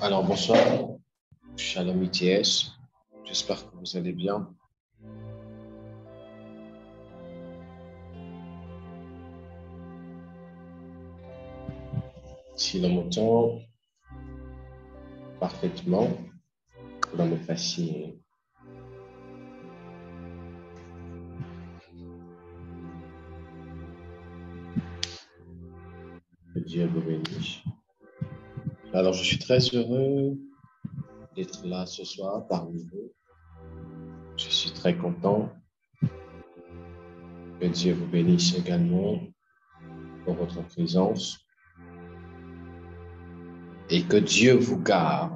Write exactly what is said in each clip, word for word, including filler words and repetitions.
Alors, bonsoir, Shalom I T S. J'espère que vous allez bien. Si l'on m'entend parfaitement, cela me fascine. Que Dieu vous bénisse. Alors, je suis très heureux d'être là ce soir parmi vous. Je suis très content. Que Dieu vous bénisse également pour votre présence. Et que Dieu vous garde.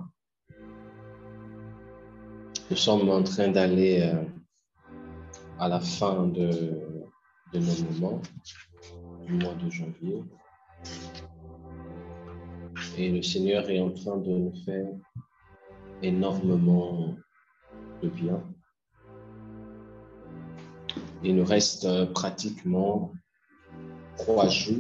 Nous sommes en train d'aller euh, à la fin de, de nos moments du mois de janvier. Et le Seigneur est en train de nous faire énormément de bien. Il nous reste euh, pratiquement trois jours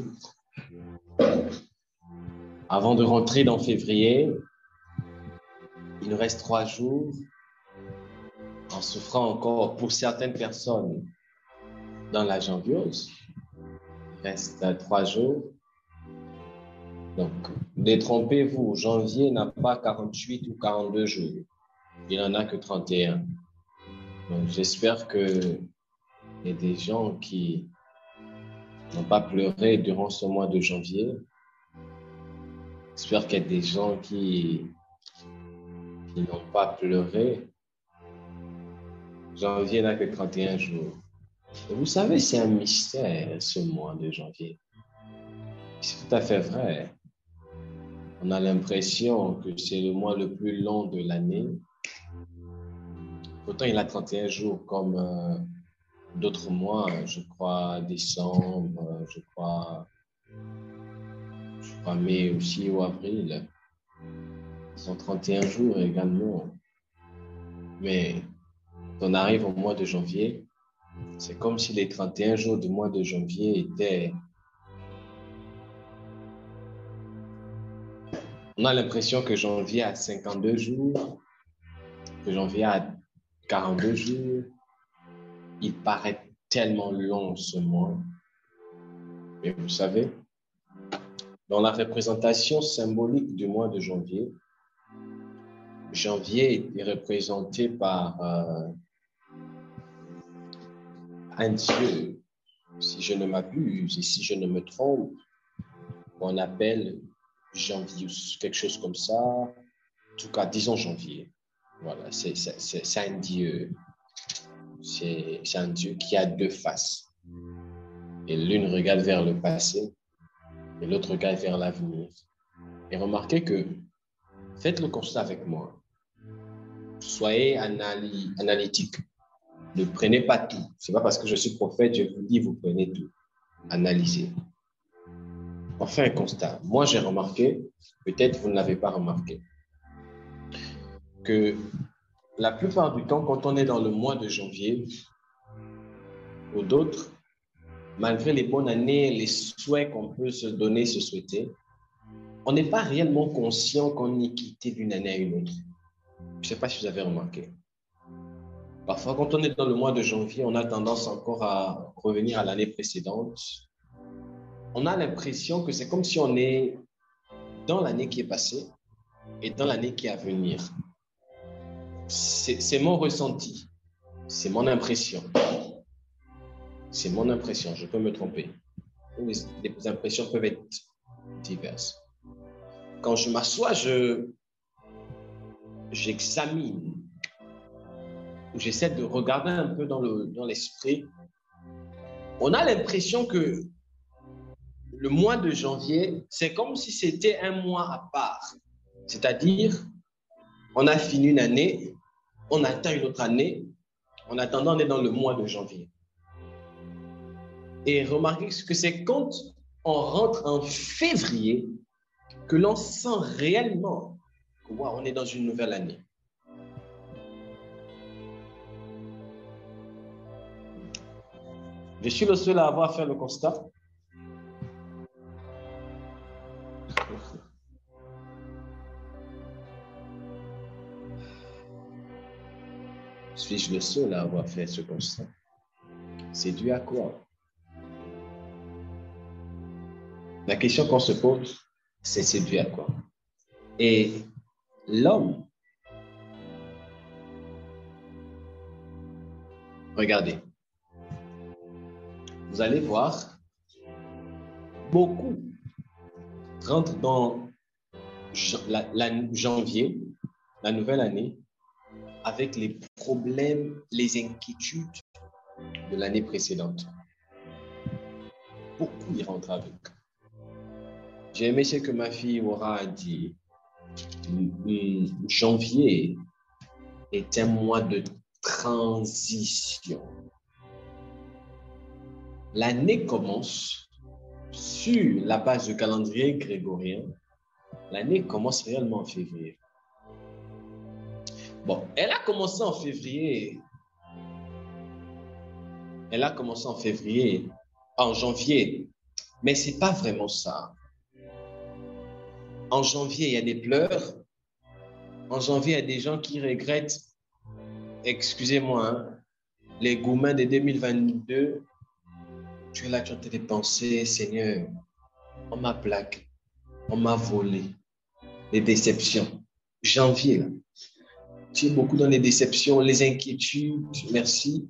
avant de rentrer dans février. Il nous reste trois jours en souffrant encore pour certaines personnes dans la janviose. Il reste euh, trois jours. Donc, détrompez-vous, janvier n'a pas quarante-huit ou quarante-deux jours. Il n'en a que trente et un. Donc, j'espère qu'il y a des gens qui n'ont pas pleuré durant ce mois de janvier. J'espère qu'il y a des gens qui, qui n'ont pas pleuré. Janvier n'a que trente et un jours. Et vous savez, c'est un mystère, ce mois de janvier. C'est tout à fait vrai. On a l'impression que c'est le mois le plus long de l'année. Pourtant, il a trente et un jours comme euh, d'autres mois, je crois décembre, je crois, je crois mai aussi ou avril. Ils ont trente et un jours également. Mais quand on arrive au mois de janvier, c'est comme si les trente et un jours du mois de janvier étaient... On a l'impression que janvier a cinquante-deux jours, que janvier a quarante-deux jours. Il paraît tellement long ce mois. Et vous savez, dans la représentation symbolique du mois de janvier, janvier est représenté par euh, un dieu, si je ne m'abuse et si je ne me trompe, qu'on appelle Janvius, quelque chose comme ça. En tout cas, disons janvier. Voilà, c'est, c'est, c'est, c'est un dieu. C'est, c'est un dieu qui a deux faces. Et l'une regarde vers le passé et l'autre regarde vers l'avenir. Et remarquez que, faites le constat avec moi. Soyez anali- analytique. Ne prenez pas tout. Ce n'est pas parce que je suis prophète, je vous dis, vous prenez tout. Analysez. On fait un constat. Moi, j'ai remarqué, peut-être vous ne l'avez pas remarqué, que la plupart du temps, quand on est dans le mois de janvier ou d'autres, malgré les bonnes années, les souhaits qu'on peut se donner, se souhaiter, on n'est pas réellement conscient qu'on est quitté d'une année à une autre. Je ne sais pas si vous avez remarqué. Parfois, quand on est dans le mois de janvier, on a tendance encore à revenir à l'année précédente. On a l'impression que c'est comme si on est dans l'année qui est passée et dans l'année qui est à venir. C'est, c'est mon ressenti, c'est mon impression. C'est mon impression, je peux me tromper. Les, les impressions peuvent être diverses. Quand je m'assois, je, j'examine, ou j'essaie de regarder un peu dans, le, dans l'esprit. On a l'impression que le mois de janvier, c'est comme si c'était un mois à part. C'est-à-dire, on a fini une année, on attend une autre année, en attendant, on est dans le mois de janvier. Et remarquez que c'est quand on rentre en février que l'on sent réellement que wow, on est dans une nouvelle année. Je suis le seul à avoir fait le constat. Suis-je le seul à avoir fait ce constat? C'est dû à quoi? La question qu'on se pose, c'est c'est dû à quoi? Et l'homme, regardez, vous allez voir, beaucoup rentrent dans la, la janvier, la nouvelle année, avec les problèmes, les inquiétudes de l'année précédente. Beaucoup y rentrent avec. J'ai aimé ce que ma fille Aura a dit. Janvier est un mois de transition. L'année commence sur la base du calendrier grégorien. L'année commence réellement en février. Bon, elle a commencé en février. Elle a commencé en février, en janvier. Mais ce n'est pas vraiment ça. En janvier, il y a des pleurs. En janvier, il y a des gens qui regrettent, excusez-moi, hein, les gourmands de deux mille vingt-deux. Tu es là, tu as tes pensées, Seigneur, on m'a plaqué, on m'a volé, les déceptions. Janvier, là, tu es beaucoup dans les déceptions, les inquiétudes, merci.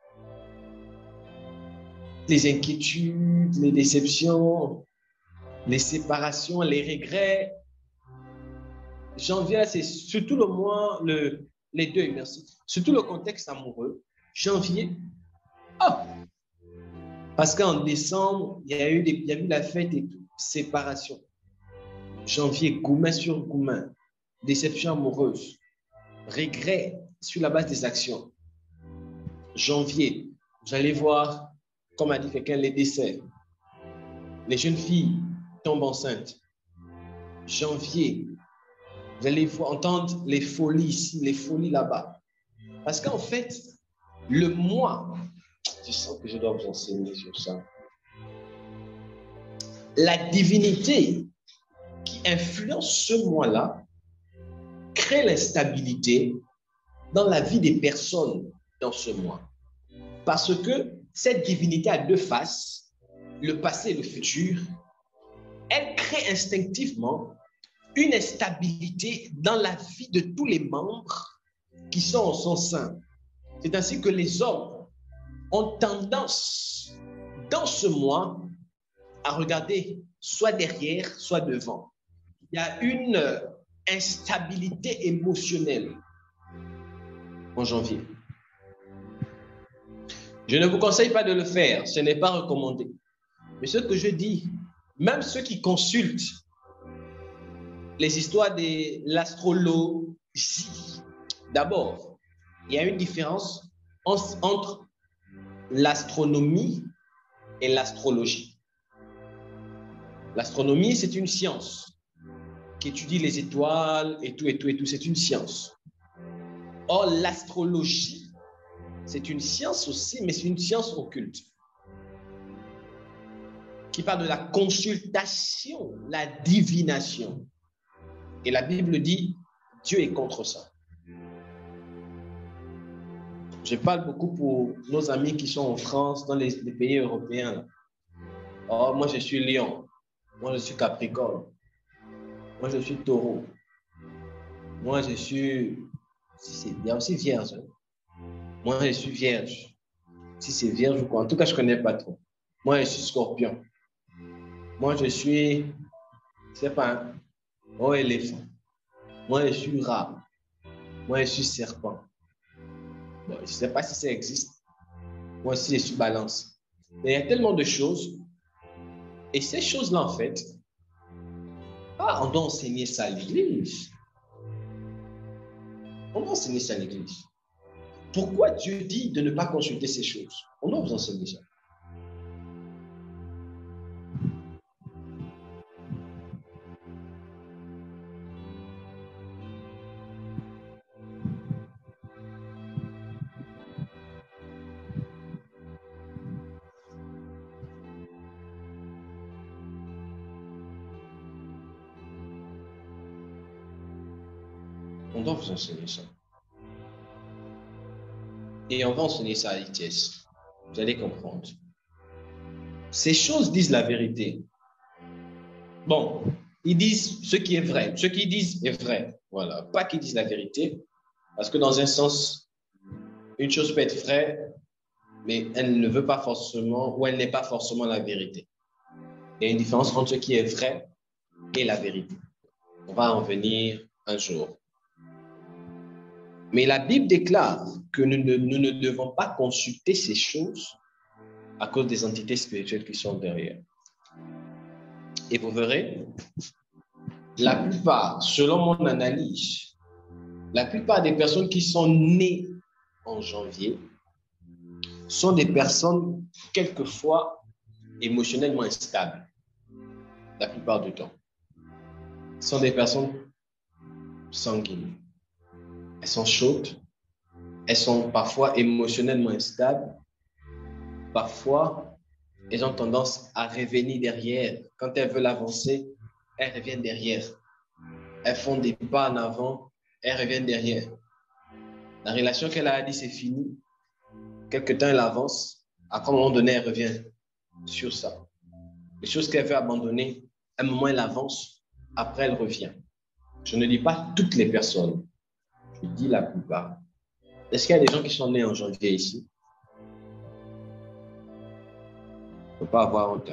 Les inquiétudes, les déceptions, les séparations, les regrets. Janvier, c'est surtout le mois, le, les deux, merci. Surtout le contexte amoureux. Janvier, oh! Parce qu'en décembre, il y a eu, des, il y a eu la fête et tout, séparation. Janvier, gourmand sur gourmand, déception amoureuse, regret sur la base des actions. Janvier, vous allez voir, comme a dit quelqu'un, les décès. Les jeunes filles tombent enceintes. Janvier, vous allez entendre les folies ici, les folies là-bas. Parce qu'en fait, le mois, je sens que je dois vous enseigner sur ça. La divinité qui influence ce mois-là crée l'instabilité dans la vie des personnes dans ce mois. Parce que cette divinité a deux faces, le passé et le futur. Elle crée instinctivement une instabilité dans la vie de tous les membres qui sont en son sein. C'est ainsi que les hommes ont tendance, dans ce mois, à regarder soit derrière, soit devant. Il y a une instabilité émotionnelle en janvier. Je ne vous conseille pas de le faire, ce n'est pas recommandé. Mais ce que je dis, même ceux qui consultent les histoires de l'astrologie, d'abord, il y a une différence entre l'astronomie et l'astrologie. L'astronomie, c'est une science qui étudie les étoiles et tout, et tout, et tout. C'est une science. Or, l'astrologie, c'est une science aussi, mais c'est une science occulte qui parle de la consultation, la divination. Et la Bible dit, Dieu est contre ça. Je parle beaucoup pour nos amis qui sont en France, dans les, les pays européens. Oh, moi, je suis Lion. Moi, je suis Capricorne. Moi, je suis Taureau. Moi, je suis... Il y a aussi Vierge. Hein? Moi, je suis Vierge. Si c'est Vierge ou quoi. En tout cas, je ne connais pas trop. Moi, je suis Scorpion. Moi, je suis... Je ne sais pas. Hein? Oh, éléphant. Moi, je suis Rat. Moi, je suis Serpent. Bon, je ne sais pas si ça existe. Moi aussi, je suis Balance. Mais il y a tellement de choses. Et ces choses-là, en fait, ah, on doit enseigner ça à l'église. On doit enseigner ça à l'église. Pourquoi Dieu dit de ne pas consulter ces choses? On doit vous enseigner ça. On doit vous enseigner ça. Et on va enseigner ça à l'I T S. Vous allez comprendre. Ces choses disent la vérité. Bon, ils disent ce qui est vrai. Ce qu'ils disent est vrai. Voilà. Pas qu'ils disent la vérité. Parce que dans un sens, une chose peut être vraie, mais elle ne veut pas forcément, ou elle n'est pas forcément la vérité. Il y a une différence entre ce qui est vrai et la vérité. On va en venir un jour. Mais la Bible déclare que nous ne, nous ne devons pas consulter ces choses à cause des entités spirituelles qui sont derrière. Et vous verrez, la plupart, selon mon analyse, la plupart des personnes qui sont nées en janvier sont des personnes quelquefois émotionnellement instables, la plupart du temps. Ce sont des personnes sanguines. Elles sont chaudes, elles sont parfois émotionnellement instables, parfois elles ont tendance à revenir derrière. Quand elles veulent avancer, elles reviennent derrière. Elles font des pas en avant, elles reviennent derrière. La relation qu'elle a dit c'est fini. Quelque temps elle avance, après un moment donné elle revient sur ça. Les choses qu'elle veut abandonner, à un moment elle avance, après elle revient. Je ne dis pas toutes les personnes, je dis la plupart. Est-ce qu'il y a des gens qui sont nés en janvier ici? Il ne faut pas avoir honte.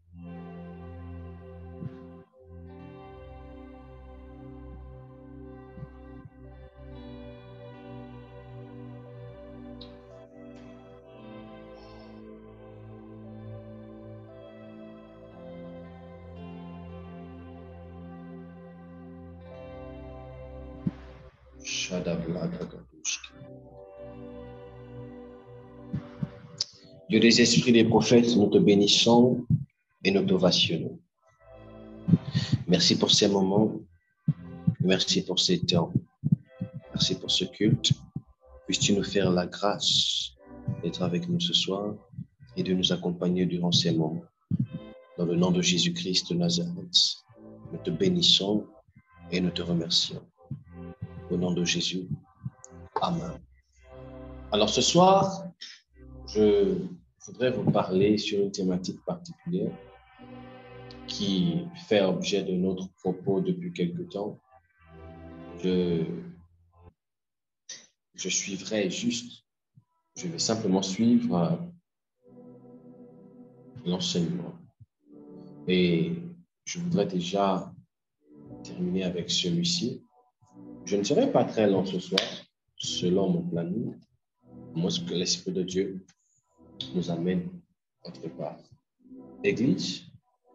Dieu des esprits des prophètes, nous te bénissons et nous t'ovationnons. Merci pour ces moments. Merci pour ces temps. Merci pour ce culte. Puisses-tu nous faire la grâce d'être avec nous ce soir et de nous accompagner durant ces moments. Dans le nom de Jésus-Christ de Nazareth, nous te bénissons et nous te remercions. Au nom de Jésus. Amen. Alors ce soir, je voudrais vous parler sur une thématique particulière qui fait objet de notre propos depuis quelque temps. Je, je suivrai juste, je vais simplement suivre l'enseignement. Et je voudrais déjà terminer avec celui-ci. Je ne serai pas très long ce soir, selon mon planning, moi ce que l'Esprit de Dieu nous amène autre part. Église,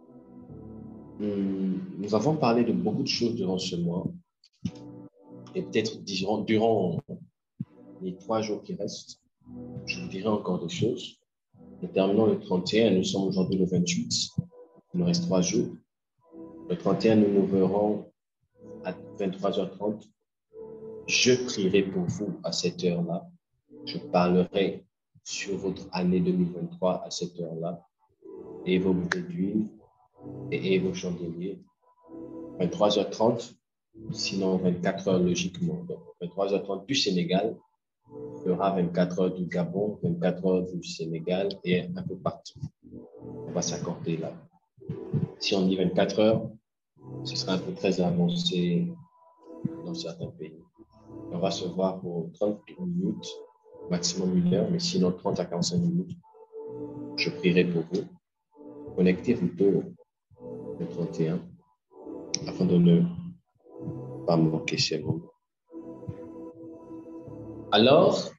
nous avons parlé de beaucoup de choses durant ce mois et peut-être durant, durant les trois jours qui restent, je vous dirai encore des choses. Nous terminons le trente et un, nous sommes aujourd'hui le vingt-huit, il nous reste trois jours. Le trente et un, nous nous verrons à vingt-trois heures trente. Je prierai pour vous à cette heure-là. Je parlerai sur votre année deux mille vingt-trois à cette heure-là. Et vos bouteilles d'huile et, et vos chandeliers. vingt-trois heures trente, sinon vingt-quatre heures logiquement. Donc, vingt-trois heures trente du Sénégal fera vingt-quatre heures du Gabon, vingt-quatre heures du Sénégal et un peu partout. On va s'accorder là. Si on dit vingt-quatre heures, ce sera un peu très avancé dans certains pays. On va se voir pour trente minutes, maximum une heure, mais sinon trente à quarante-cinq minutes. Je prierai pour vous. Connectez-vous tôt le trente et un afin de ne pas manquer ces moments. Alors,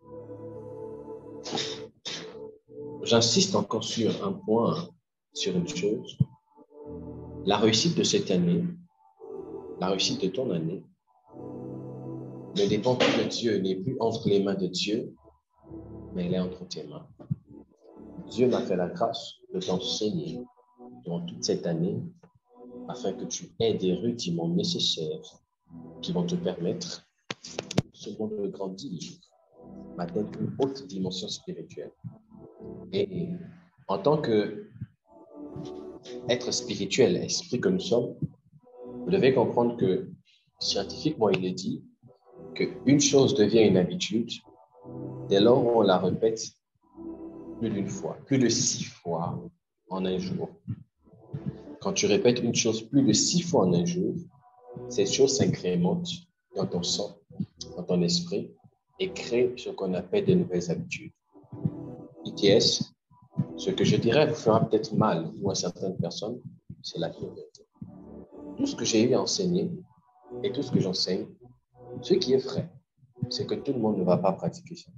j'insiste encore sur un point, sur une chose. La réussite de cette année, la réussite de ton année, ne dépend plus de Dieu, n'est plus entre les mains de Dieu, mais elle est entre tes mains. Dieu m'a fait la grâce de t'enseigner durant toute cette année afin que tu aies des rudiments nécessaires qui vont te permettre seulement de grandir, d'atteindre une haute dimension spirituelle. Et en tant que être spirituel, esprit que nous sommes, vous devez comprendre que scientifiquement, il est dit qu'une chose devient une habitude dès lors on la répète plus d'une fois, plus de six fois en un jour. Quand tu répètes une chose plus de six fois en un jour, cette chose s'incrémente dans ton sang, dans ton esprit, et crée ce qu'on appelle de nouvelles habitudes. I T S, ce que je dirais vous fera peut-être mal ou à certaines personnes, c'est la vérité. Tout ce que j'ai eu à enseigner et tout ce que j'enseigne, ce qui est vrai, c'est que tout le monde ne va pas pratiquer ça.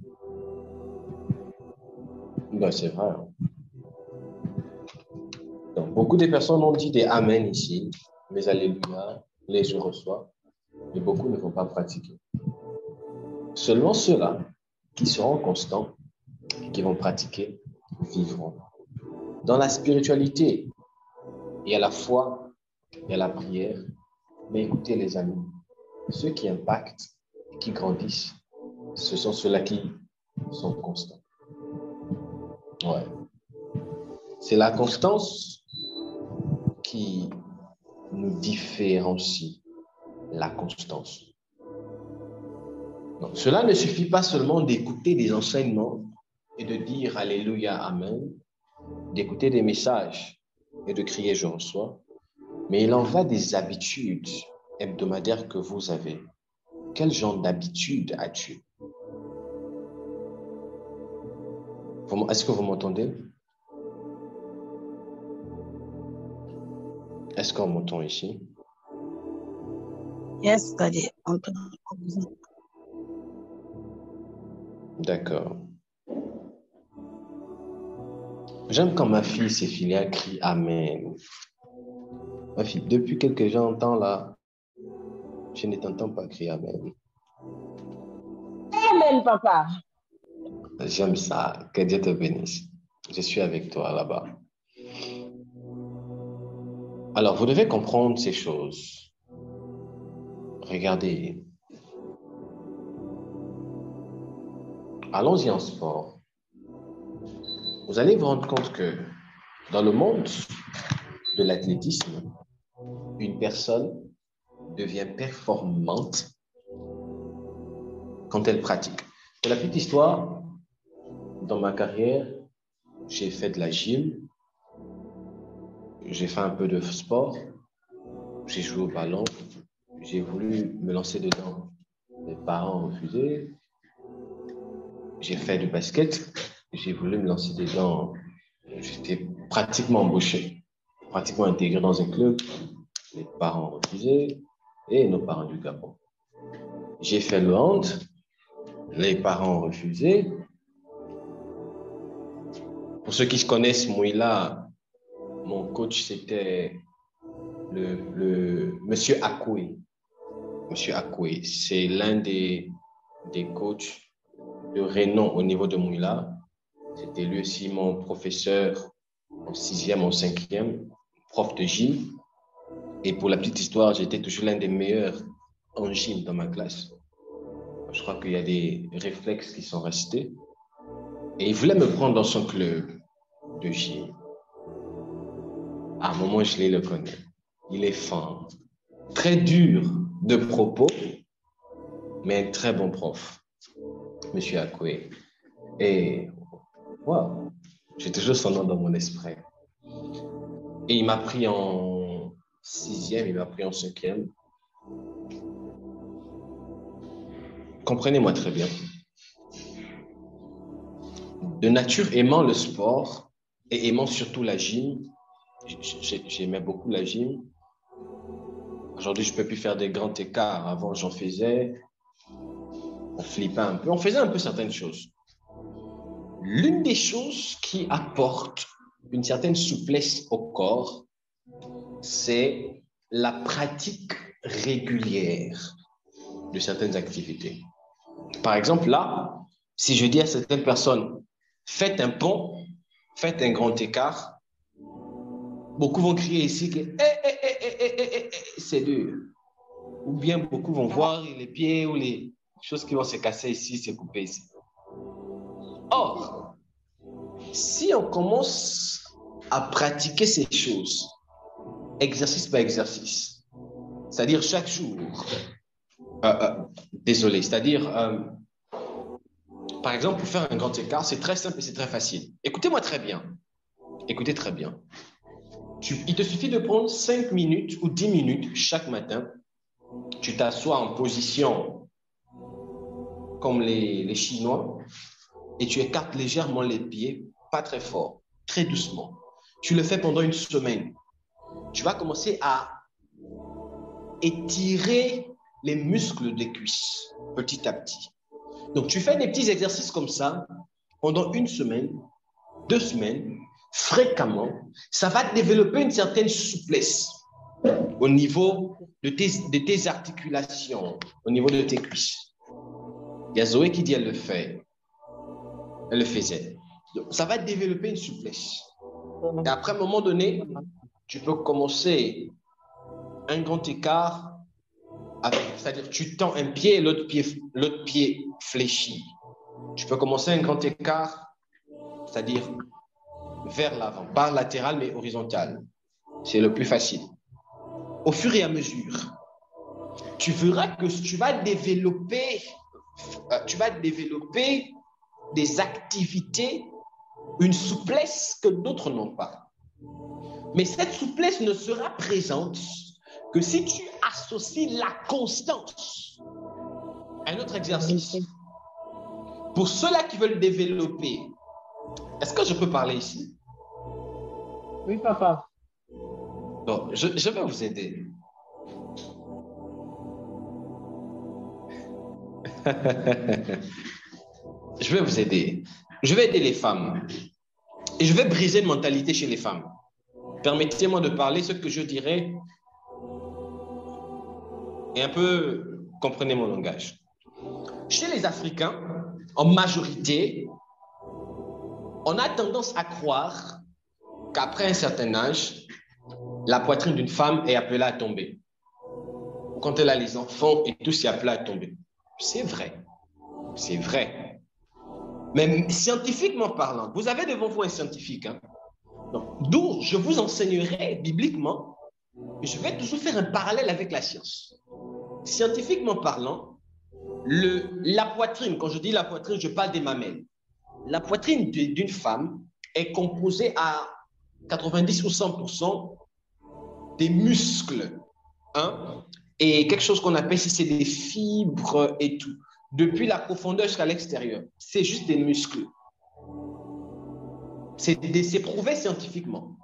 Ben, c'est vrai. Hein? Donc, beaucoup de personnes ont dit des Amen ici, mes Alléluia, les je reçois, mais beaucoup ne vont pas pratiquer. Seulement ceux-là qui seront constants et qui vont pratiquer vivront. Dans la spiritualité, il y a la foi, il y a la prière, mais écoutez les amis, ceux qui impactent et qui grandissent, ce sont ceux-là qui sont constants. Ouais. C'est la constance qui nous différencie, la constance. Donc, cela ne suffit pas seulement d'écouter des enseignements et de dire Alléluia, Amen, d'écouter des messages et de crier je reçois, mais il en va des habitudes hebdomadaires que vous avez. Quel genre d'habitude as-tu? Est-ce que vous m'entendez? Est-ce qu'on m'entend ici? Yes, Daddy. D'accord. J'aime quand ma fille, ses filiales, crie Amen. Ma fille, depuis quelques temps là, je ne t'entends pas crier Amen. Amen, papa. J'aime ça. Que Dieu te bénisse. Je suis avec toi là-bas. Alors, vous devez comprendre ces choses. Regardez. Allons-y en sport. Vous allez vous rendre compte que dans le monde de l'athlétisme, une personne devient performante quand elle pratique. Pour la petite histoire, dans ma carrière, j'ai fait de la gym, j'ai fait un peu de sport, j'ai joué au ballon, j'ai voulu me lancer dedans. Mes parents ont refusé. J'ai fait du basket, j'ai voulu me lancer dedans. J'étais pratiquement embauché, pratiquement intégré dans un club. Les parents ont refusé et nos parents du Gabon. J'ai fait le hand, les parents ont refusé. Pour ceux qui se connaissent, Mouila, mon coach, c'était le, le Monsieur Akoué. Monsieur Akoué, c'est l'un des, des coachs de renom au niveau de Mouila. C'était lui aussi mon professeur en sixième, en cinquième, prof de gym. Et pour la petite histoire, j'étais toujours l'un des meilleurs en gym dans ma classe. Je crois qu'il y a des réflexes qui sont restés. Et il voulait me prendre dans son club de gym. À un moment, je le connais. Il est fin, très dur de propos, mais un très bon prof, Monsieur Akoué. Et wow, j'ai toujours son nom dans mon esprit. Et il m'a pris en sixième, il m'a pris en cinquième. Comprenez-moi très bien. De nature aimant le sport et aimant surtout la gym, j'aimais beaucoup la gym. Aujourd'hui, je ne peux plus faire des grands écarts. Avant, j'en faisais. On flippait un peu. On faisait un peu certaines choses. L'une des choses qui apporte une certaine souplesse au corps, c'est la pratique régulière de certaines activités. Par exemple, là, si je dis à certaines personnes, faites un pont, faites un grand écart, beaucoup vont crier ici que eh, eh, eh, eh, eh, eh, eh, c'est dur. Ou bien beaucoup vont voir les pieds ou les choses qui vont se casser ici, se couper ici. Or, si on commence à pratiquer ces choses, exercice par exercice, c'est-à-dire chaque jour, euh, euh, désolé, c'est-à-dire euh, Par exemple, pour faire un grand écart, c'est très simple et c'est très facile. Écoutez-moi très bien. Écoutez très bien. Tu, il te suffit de prendre cinq minutes ou dix minutes chaque matin. Tu t'assois en position comme les, les Chinois et tu écartes légèrement les pieds, pas très fort, très doucement. Tu le fais pendant une semaine. Tu vas commencer à étirer les muscles des cuisses petit à petit. Donc, tu fais des petits exercices comme ça pendant une semaine, deux semaines, fréquemment. Ça va développer une certaine souplesse au niveau de tes, de tes articulations, au niveau de tes cuisses. Il y a Zoé qui dit elle le fait. Elle le faisait. Donc, ça va développer une souplesse. Et après, à un moment donné, tu peux commencer un grand écart, c'est-à-dire tu tends un pied et l'autre pied, l'autre pied fléchit. Tu peux commencer un grand écart, c'est-à-dire vers l'avant, pas latéral mais horizontal. C'est le plus facile. Au fur et à mesure, tu verras que tu vas développer, tu vas développer des activités, une souplesse que d'autres n'ont pas. Mais cette souplesse ne sera présente que si tu associes la constance à un autre exercice. Pour ceux-là qui veulent développer, est-ce que je peux parler ici? Oui, papa. Donc, je, je vais vous aider. Je vais vous aider. Je vais aider les femmes. Et je vais briser une mentalité chez les femmes. Permettez-moi de parler ce que je dirais et un peu comprenez mon langage. Chez les Africains, en majorité, on a tendance à croire qu'après un certain âge, la poitrine d'une femme est appelée à tomber. Quand elle a les enfants et tout, c'est appelé à tomber. C'est vrai. C'est vrai. Mais scientifiquement parlant, vous avez devant vous un scientifique. Hein? D'où je vous enseignerai bibliquement, je vais toujours faire un parallèle avec la science. Scientifiquement parlant, le, la poitrine, quand je dis la poitrine, je parle des mamelles. La poitrine d'une femme est composée à quatre-vingt-dix ou cent pour cent des muscles. Hein? Et quelque chose qu'on appelle, c'est des fibres et tout. Depuis la profondeur jusqu'à l'extérieur, c'est juste des muscles. C'est prouvé scientifiquement.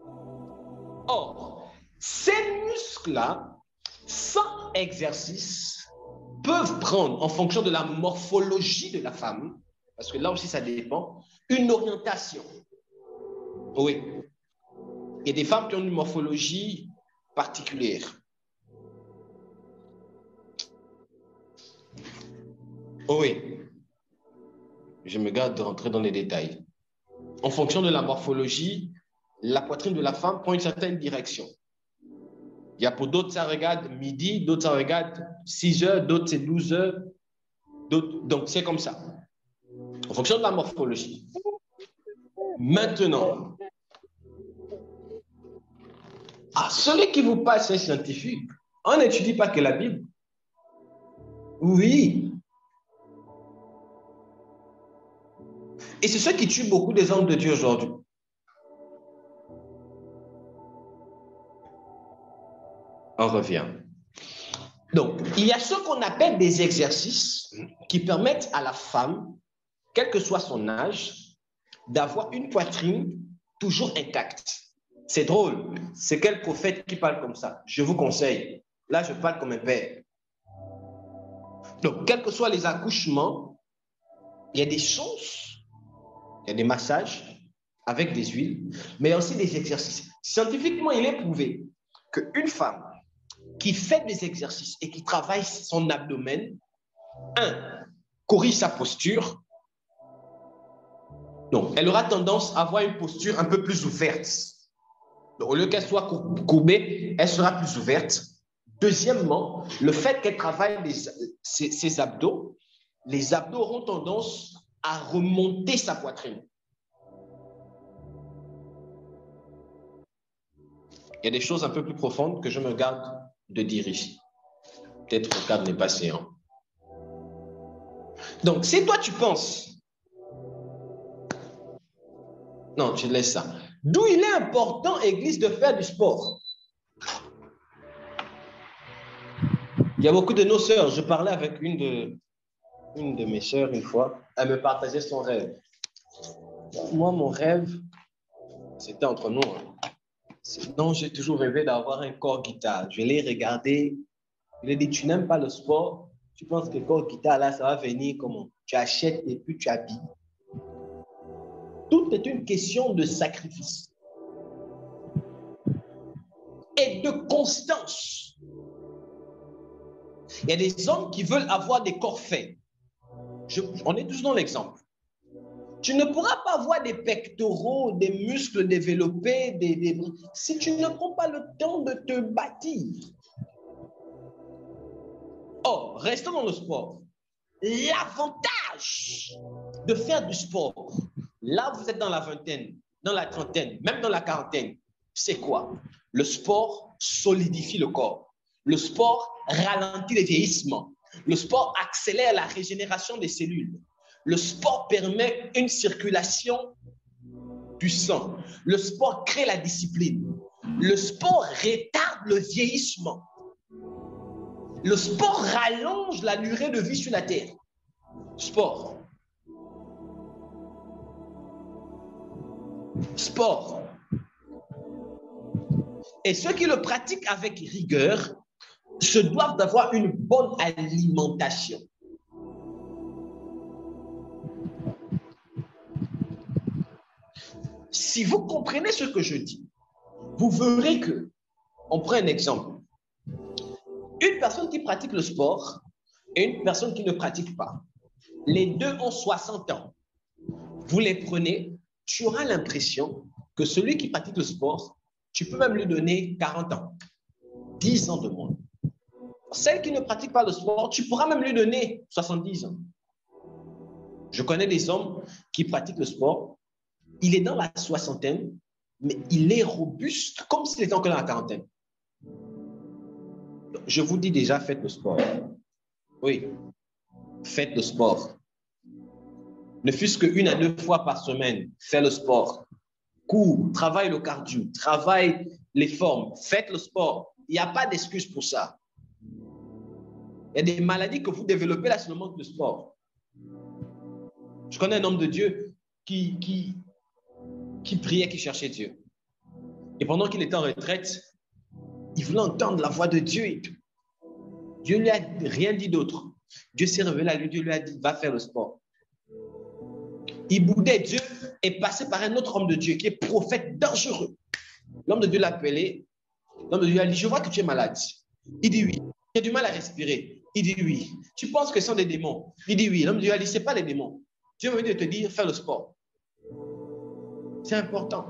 Or, ces muscles-là, sans exercice, peuvent prendre, en fonction de la morphologie de la femme, parce que là aussi ça dépend, une orientation. Oui. Il y a des femmes qui ont une morphologie particulière. Oui. Je me garde de rentrer dans les détails. En fonction de la morphologie, la poitrine de la femme prend une certaine direction. Il y a pour d'autres, ça regarde midi, d'autres, ça regarde six heures, d'autres, c'est douze heures. Donc, c'est comme ça. En fonction de la morphologie. Maintenant, à celui qui vous passe un scientifique, on n'étudie pas que la Bible. Oui. Et c'est ce qui tue beaucoup des hommes de Dieu aujourd'hui. On revient. Donc, il y a ce qu'on appelle des exercices qui permettent à la femme, quel que soit son âge, d'avoir une poitrine toujours intacte. C'est drôle. C'est quel prophète qui parle comme ça? Je vous conseille. Là, je parle comme un père. Donc, quels que soient les accouchements, il y a des choses, il y a des massages avec des huiles, mais il y a aussi des exercices. Scientifiquement, il est prouvé qu'une femme qui fait des exercices et qui travaille son abdomen, un, corrige sa posture. Donc, elle aura tendance à avoir une posture un peu plus ouverte. Donc, au lieu qu'elle soit courbée, elle sera plus ouverte. Deuxièmement, le fait qu'elle travaille les, ses, ses abdos, les abdos auront tendance à remonter sa poitrine. Il y a des choses un peu plus profondes que je me garde de dire ici. Peut-être le cadre n'est pas séant. Donc, si toi tu penses Non, tu laisses ça. D'où il est important, Église, de faire du sport. Il y a beaucoup de nos sœurs. Je parlais avec une de, une de mes sœurs une fois. Elle me partageait son rêve. Moi, mon rêve, c'était entre nous. Sinon, j'ai toujours rêvé d'avoir un corps guitare. Je l'ai regardé. Je lui ai dit, tu n'aimes pas le sport? Tu penses que le corps guitare, là, ça va venir comment? Tu achètes et puis tu habilles. Tout est une question de sacrifice et de constance. Il y a des hommes qui veulent avoir des corps faits. Je, on est tous dans l'exemple. Tu ne pourras pas avoir des pectoraux, des muscles développés, des, des, si tu ne prends pas le temps de te bâtir. Or, restons dans le sport. L'avantage de faire du sport, là vous êtes dans la vingtaine, dans la trentaine, même dans la quarantaine, c'est quoi? Le sport solidifie le corps. Le sport ralentit le vieillissement. Le sport accélère la régénération des cellules. Le sport permet une circulation du sang. Le sport crée la discipline. Le sport retarde le vieillissement. Le sport rallonge la durée de vie sur la terre. Sport. Sport. Et ceux qui le pratiquent avec rigueur se doivent d'avoir une bonne alimentation. Si vous comprenez ce que je dis, vous verrez que, on prend un exemple, une personne qui pratique le sport et une personne qui ne pratique pas, les deux ont soixante ans. Vous les prenez, tu auras l'impression que celui qui pratique le sport, tu peux même lui donner quarante ans, dix ans de moins. Celle qui ne pratique pas le sport, tu pourras même lui donner soixante-dix ans. Je connais des hommes qui pratiquent le sport, il est dans la soixantaine, mais il est robuste comme s'il était encore dans la quarantaine. Je vous dis déjà, faites le sport. Oui, faites le sport. Ne fût-ce qu'une à deux fois par semaine, faites le sport. Cours, travaille le cardio, travaille les formes, faites le sport. Il n'y a pas d'excuse pour ça. Il y a des maladies que vous développez là sur le manque de sport. Je connais un homme de Dieu qui, qui, qui priait, qui cherchait Dieu. Et pendant qu'il était en retraite, il voulait entendre la voix de Dieu et tout. Dieu ne lui a rien dit d'autre. Dieu s'est révélé à lui, Dieu lui a dit, va faire le sport. Il boudait Dieu et passé par un autre homme de Dieu qui est prophète dangereux. L'homme de Dieu l'a appelé. L'homme de Dieu a dit, je vois que tu es malade. Il dit oui. Tu as du mal à respirer. Il dit oui. Tu penses que ce sont des démons. Il dit oui. L'homme de Dieu a dit, ce n'est pas les démons. Dieu m'a dit de te dire, fais le sport. C'est important.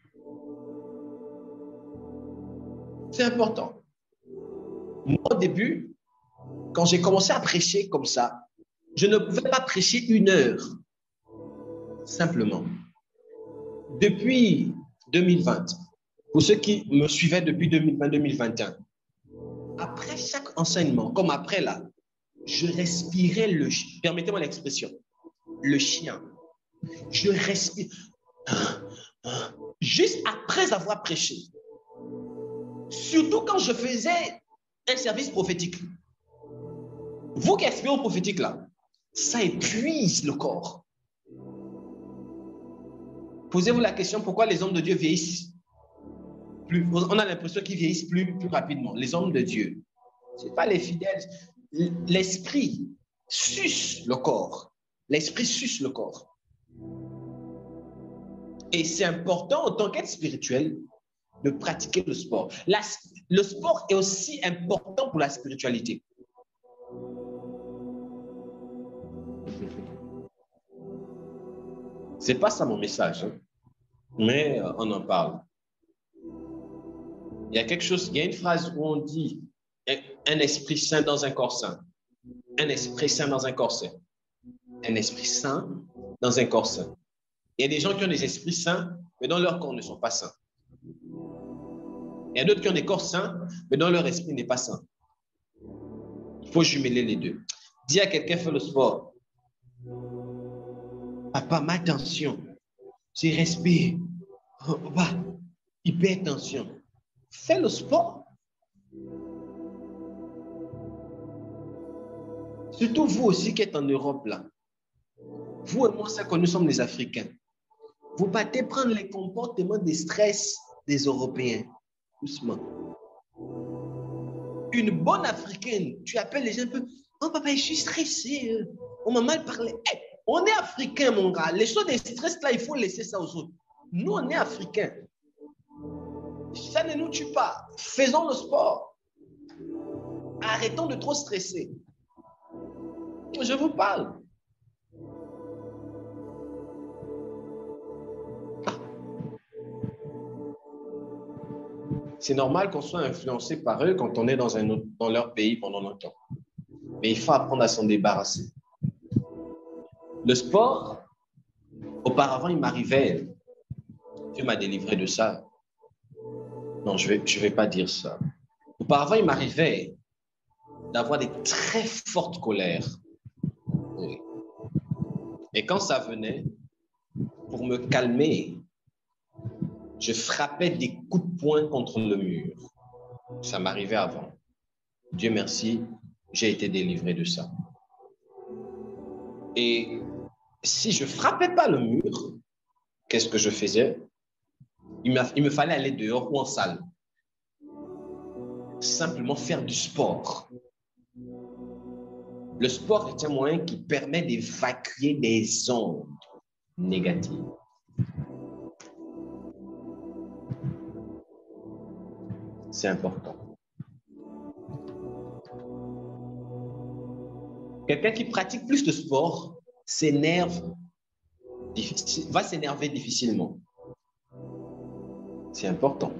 C'est important. Moi, au début, quand j'ai commencé à prêcher comme ça, je ne pouvais pas prêcher une heure. Simplement. Depuis deux mille vingt, pour ceux qui me suivaient depuis deux mille vingt deux mille vingt et un, après chaque enseignement, comme après là, je respirais le chien. Permettez-moi l'expression. Le chien. Je respire. Juste après avoir prêché. Surtout quand je faisais un service prophétique. Vous qui aspirez au prophétique là, ça épuise le corps. Posez-vous la question, pourquoi les hommes de Dieu vieillissent plus? On a l'impression qu'ils vieillissent plus, plus rapidement. Les hommes de Dieu, ce n'est pas les fidèles. L'esprit suce le corps. L'esprit suce le corps. Et c'est important en tant qu'être spirituel de pratiquer le sport. La, le sport est aussi important pour la spiritualité. C'est pas ça mon message, hein? Mais euh, on en parle. Il y a quelque chose, il y a une phrase où on dit un, un esprit sain dans un corps sain. Un esprit sain dans un corps sain. Un esprit sain dans un corps sain. Il y a des gens qui ont des esprits sains, mais dans leur corps ne sont pas sains. Il y a d'autres qui ont des corps sains, mais dans leur esprit n'est pas sain. Il faut jumeler les deux. Dis à quelqu'un, fais le sport. Papa, ma attention. c'est respire. Oh, bah, hypertension. Fais le sport. Surtout vous aussi qui êtes en Europe là. Vous et moi, c'est que nous sommes les Africains. Vous partez prendre les comportements de stress des Européens. Doucement. Une bonne Africaine, tu appelles les gens un peu. Oh papa, je suis stressé. On m'a mal parlé. Hey, on est Africains, mon gars. Les choses de stress là, il faut laisser ça aux autres. Nous, on est Africains. Ça ne nous tue pas. Faisons le sport. Arrêtons de trop stresser. Je vous parle. C'est normal qu'on soit influencé par eux quand on est dans, un autre, dans leur pays pendant longtemps. Mais il faut apprendre à s'en débarrasser. Le sport, auparavant, il m'arrivait. Dieu m'a délivré de ça. Non, je ne vais, je vais pas dire ça. Auparavant, il m'arrivait d'avoir des très fortes colères. Oui. Et quand ça venait, pour me calmer, je frappais des coups de poing contre le mur. Ça m'arrivait avant. Dieu merci, j'ai été délivré de ça. Et si je ne frappais pas le mur, qu'est-ce que je faisais? Il, il me fallait aller dehors ou en salle. Simplement faire du sport. Le sport est un moyen qui permet d'évacuer des ondes négatives. C'est important. Quelqu'un qui pratique plus de sport s'énerve, va s'énerver difficilement. C'est important.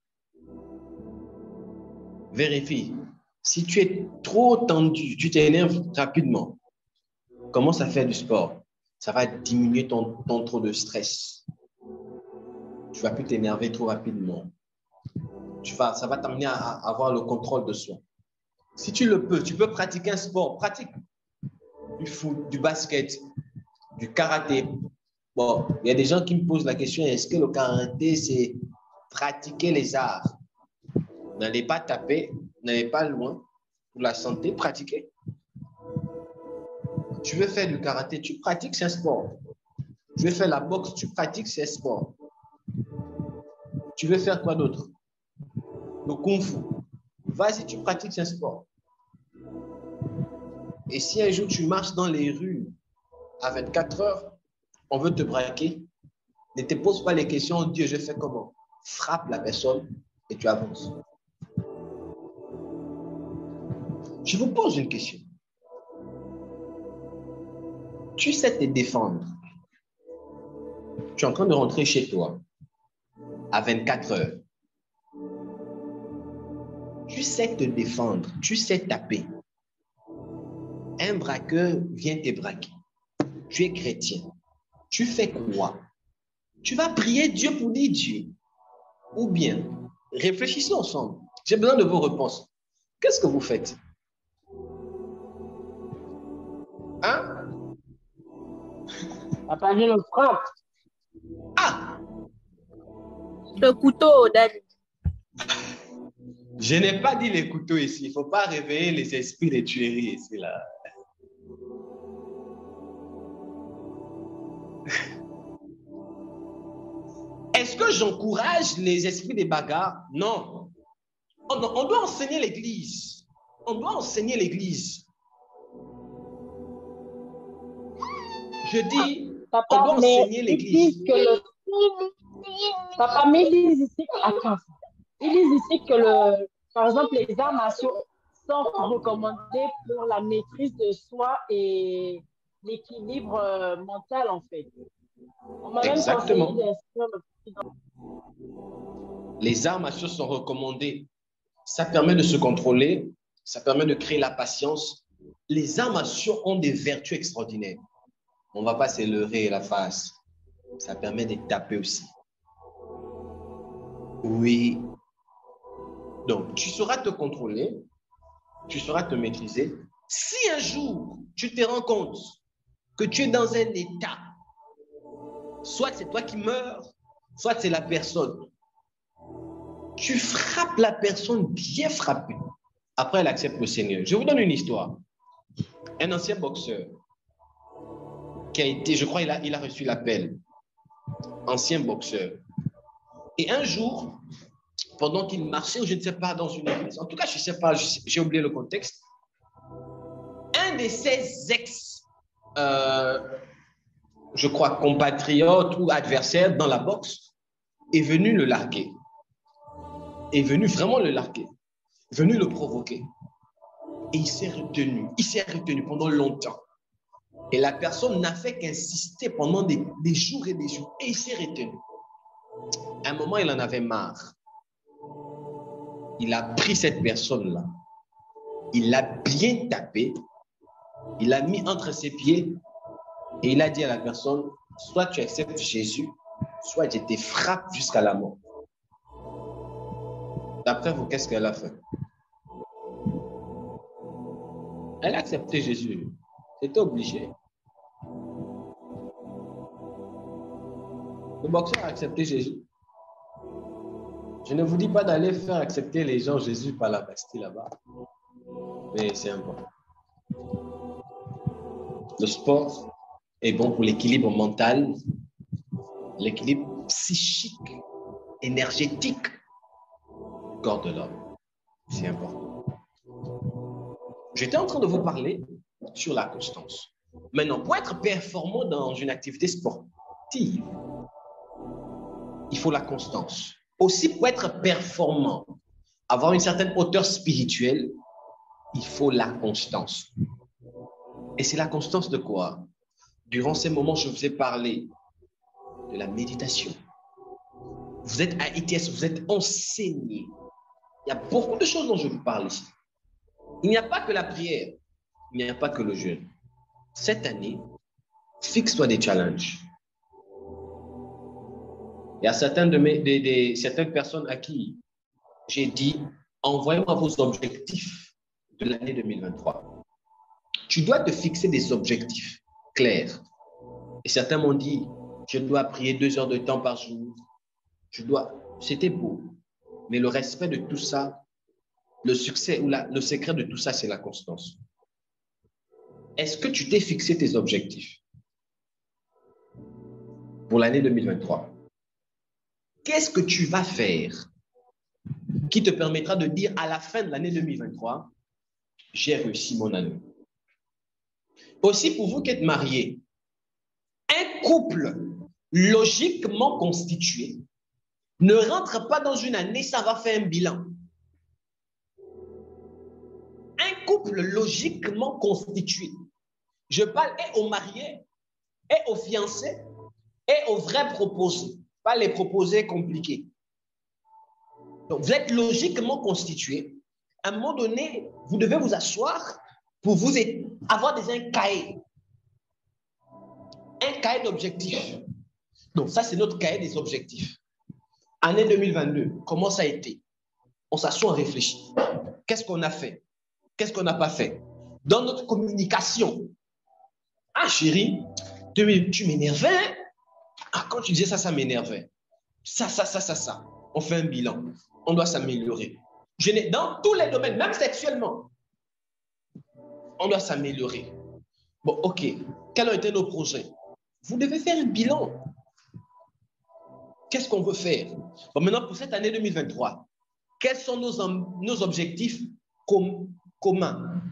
Vérifie. Si tu es trop tendu, tu t'énerves rapidement. Commence à faire du sport. Ça va diminuer ton, ton trop de stress. Tu ne vas plus t'énerver trop rapidement. Tu vas, ça va t'amener à, à avoir le contrôle de soi. Si tu le peux, tu peux pratiquer un sport. Pratique du foot, du basket, du karaté. Bon, il y a des gens qui me posent la question, est-ce que le karaté, c'est pratiquer les arts? N'allez pas taper, n'allez pas loin. Pour la santé, pratiquez. Tu veux faire du karaté, tu pratiques, c'est un sport. Tu veux faire la boxe, tu pratiques, c'est un sport. Tu veux faire quoi d'autre? Le kung-fu. Vas-y, tu pratiques, c'est un sport. Et si un jour tu marches dans les rues à vingt-quatre heures, on veut te braquer, ne te pose pas les questions, Dieu, je fais comment? Frappe la personne et tu avances. Je vous pose une question. Tu sais te défendre. Tu es en train de rentrer chez toi à vingt-quatre heures. Tu sais te défendre, tu sais taper. Un braqueur vient te braquer. Tu es chrétien. Tu fais quoi? Tu vas prier Dieu pour dire Dieu. Ou bien, réfléchissons ensemble. J'ai besoin de vos réponses. Qu'est-ce que vous faites? Hein? Papa, je le frappe. Ah! Le couteau, Dani. Je n'ai pas dit les couteaux ici. Il ne faut pas réveiller les esprits de tuerie ici, là. Est-ce que j'encourage les esprits des bagarres? Non. On, on doit enseigner l'Église. On doit enseigner l'Église. Je dis, Papa, on doit mais enseigner l'Église. Que le... Papa, mais ils disent ici, attends, ils disent ici que, le, par exemple, les arts martiaux sont recommandés pour la maîtrise de soi et l'équilibre euh, mental, en fait. On m'a Exactement. Même les arts martiaux sont recommandés. Ça permet de se contrôler, ça permet de créer la patience. Les arts martiaux ont des vertus extraordinaires. On ne va pas se leurrer la face. Ça permet de taper aussi. Oui. Donc, tu sauras te contrôler, tu sauras te maîtriser. Si un jour, tu te rends compte que tu es dans un état Soit c'est toi qui meurs, soit c'est la personne. Tu frappes la personne bien frappée. Après, elle accepte le Seigneur. Je vous donne une histoire. Un ancien boxeur qui a été, je crois, il a, il a reçu l'appel. Ancien boxeur. Et un jour, pendant qu'il marchait, ou je ne sais pas, dans une église, en tout cas, je ne sais pas, j'ai oublié le contexte, un de ses ex, euh, je crois, compatriotes ou adversaires dans la boxe, est venu le larguer. Est venu vraiment le larguer. Est venu le provoquer. Et il s'est retenu. Il s'est retenu pendant longtemps. Et la personne n'a fait qu'insister pendant des, des jours et des jours. Et il s'est retenu. À un moment, il en avait marre. Il a pris cette personne-là. Il l'a bien tapé. Il l'a mis entre ses pieds. Et il a dit à la personne, soit tu acceptes Jésus, soit je te frappe jusqu'à la mort. D'après vous, qu'est-ce qu'elle a fait? Elle a accepté Jésus. C'était obligé. Le boxeur a accepté Jésus. Je ne vous dis pas d'aller faire accepter les gens Jésus par la Bastille là-bas. Mais c'est important. Le sport est bon pour l'équilibre mental, l'équilibre psychique, énergétique du corps de l'homme. C'est important. J'étais en train de vous parler sur la constance. Maintenant, pour être performant dans une activité sportive, il faut la constance. Aussi, pour être performant, avoir une certaine hauteur spirituelle, il faut la constance. Et c'est la constance de quoi? Durant ces moments, je vous ai parlé de la méditation. Vous êtes à I T S, vous êtes enseigné. Il y a beaucoup de choses dont je vous parle ici. Il n'y a pas que la prière, il n'y a pas que le jeûne. Cette année, fixe-toi des challenges. Il y a certaines, de mes, des, des, certaines personnes à qui j'ai dit, envoyez-moi vos objectifs de l'année deux mille vingt-trois. Tu dois te fixer des objectifs clairs. Et certains m'ont dit, je dois prier deux heures de temps par jour. Je dois... C'était beau. Mais le respect de tout ça, le succès ou la, le secret de tout ça, c'est la constance. Est-ce que tu t'es fixé tes objectifs pour l'année deux mille vingt-trois? Qu'est-ce que tu vas faire qui te permettra de dire à la fin de l'année deux mille vingt-trois, j'ai réussi mon année? Aussi, pour vous qui êtes mariés, un couple logiquement constitué ne rentre pas dans une année, ça va faire un bilan. Un couple logiquement constitué, je parle et aux mariés, et aux fiancés, et aux vrais proposés, pas les proposés compliqués. Donc, vous êtes logiquement constitué. À un moment donné, vous devez vous asseoir pour vous avoir des un cahier. Un cahier d'objectifs. Donc, ça, c'est notre cahier des objectifs. Année deux mille vingt-deux, comment ça a été? On s'assoit, on réfléchit. Qu'est-ce qu'on a fait? Qu'est-ce qu'on n'a pas fait? Dans notre communication. Ah, chérie, tu, tu m'énervais. Ah, quand tu disais ça, ça m'énervait. Ça, ça, ça, ça, ça. On fait un bilan. On doit s'améliorer. Dans tous les domaines, même sexuellement. On doit s'améliorer. Bon, ok. Quels ont été nos projets? Vous devez faire un bilan. Qu'est-ce qu'on veut faire? Bon, maintenant, pour cette année deux mille vingt-trois, quels sont nos, nos objectifs com communs?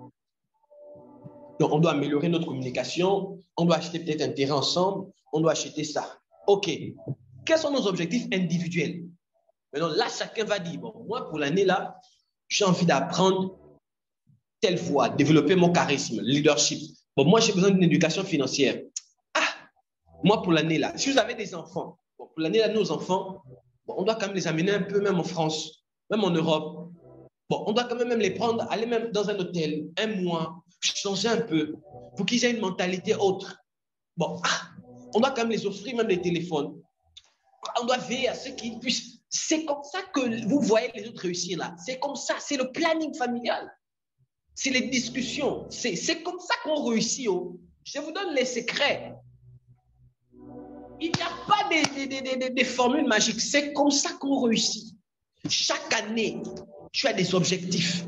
Donc, on doit améliorer notre communication. On doit acheter peut-être un terrain ensemble. On doit acheter ça. OK. Quels sont nos objectifs individuels? Maintenant, là, chacun va dire, bon, moi, pour l'année là, j'ai envie d'apprendre telle voie, développer mon charisme, leadership. Bon, moi, j'ai besoin d'une éducation financière. Ah, moi, pour l'année là, si vous avez des enfants, bon, pour l'année là, nos enfants, bon, on doit quand même les amener un peu, même en France, même en Europe. Bon, on doit quand même les prendre, aller même dans un hôtel, un mois, changer un peu, pour qu'ils aient une mentalité autre. Bon, ah, on doit quand même les offrir même des téléphones. On doit veiller à ce qu'ils puissent. C'est comme ça que vous voyez les autres réussir là. C'est comme ça, c'est le planning familial. C'est les discussions. C'est comme ça qu'on réussit. Oh. Je vous donne les secrets. Il n'y a pas de, de, de, de, de formules magiques. C'est comme ça qu'on réussit. Chaque année, tu as des objectifs.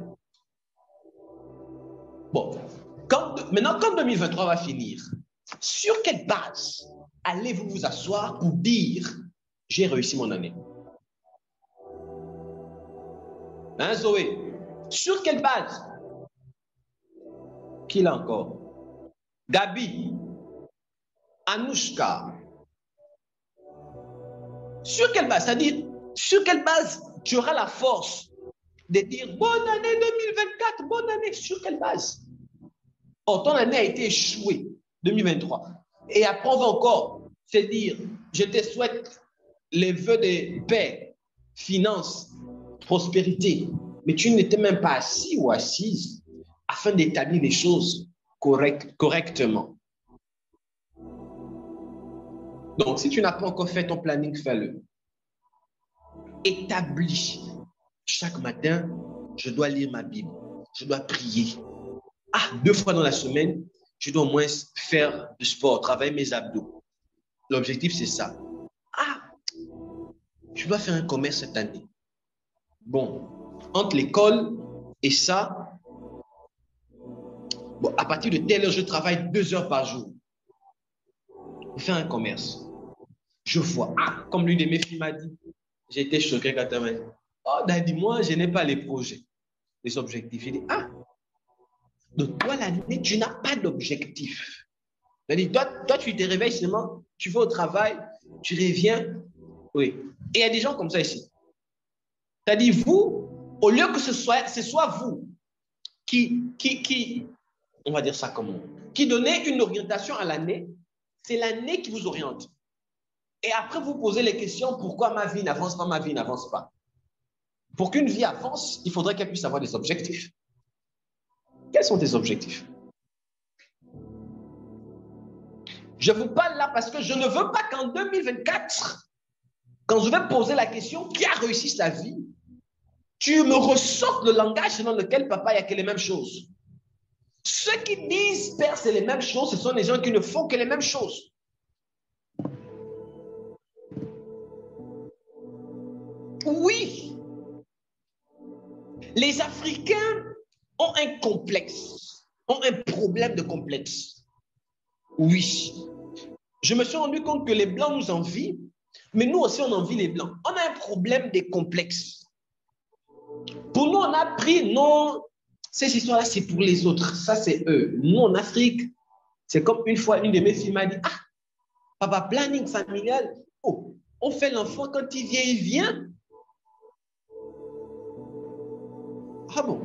Bon, quand, maintenant, quand deux mille vingt-trois va finir, sur quelle base allez-vous vous asseoir pour dire « j'ai réussi mon année » Hein, Zoé? Sur quelle base? Qui l'a encore? Gabi, Anouchka. Sur quelle base? C'est-à-dire, sur quelle base tu auras la force de dire « bonne année deux mille vingt-quatre, bonne année ». Sur quelle base? Oh, ton année a été échouée, deux mille vingt-trois. Et après, on va encore se dire « je te souhaite les vœux de paix, finance, prospérité ». Mais tu n'étais même pas assis ou assise afin d'établir les choses correct, correctement. Donc, si tu n'as pas encore fait ton planning, fais-le. Établis. Chaque matin, je dois lire ma Bible. Je dois prier. Ah, deux fois dans la semaine, je dois au moins faire du sport, travailler mes abdos. L'objectif, c'est ça. Ah, je dois faire un commerce cette année. Bon, entre l'école et ça, bon, à partir de telle heure, je travaille deux heures par jour pour faire un commerce. Je vois, ah, comme l'une de mes filles m'a dit, j'ai été choqué quand elle m'a dit, oh, Daddy, moi, je n'ai pas les projets, les objectifs. J'ai dit, ah, donc toi, l'année, tu n'as pas d'objectif. Toi, toi, tu te réveilles seulement, tu vas au travail, tu reviens. Oui. Et il y a des gens comme ça ici. C'est-à-dire, vous, au lieu que ce soit, ce soit vous qui, qui, qui, on va dire ça comment, qui donnez une orientation à l'année, c'est l'année qui vous oriente. Et après, vous posez les questions, pourquoi ma vie n'avance pas, ma vie n'avance pas. Pour qu'une vie avance, il faudrait qu'elle puisse avoir des objectifs. Quels sont tes objectifs? Je vous parle là parce que je ne veux pas qu'en deux mille vingt-quatre, quand je vais poser la question, qui a réussi sa vie, tu me ressortes le langage selon lequel papa, il n'y a que les mêmes choses. Ceux qui disent, Père, c'est les mêmes choses, ce sont les gens qui ne font que les mêmes choses. Oui. Les Africains ont un complexe, ont un problème de complexe. Oui. Je me suis rendu compte que les Blancs nous envient, mais nous aussi, on envie les Blancs. On a un problème de complexe. Pour nous, on a pris, non, ces histoires-là, c'est pour les autres. Ça, c'est eux. Nous, en Afrique, c'est comme une fois, une de mes filles m'a dit, ah, papa, planning familial, oh, on fait l'enfant quand il vient, il vient. Ah bon?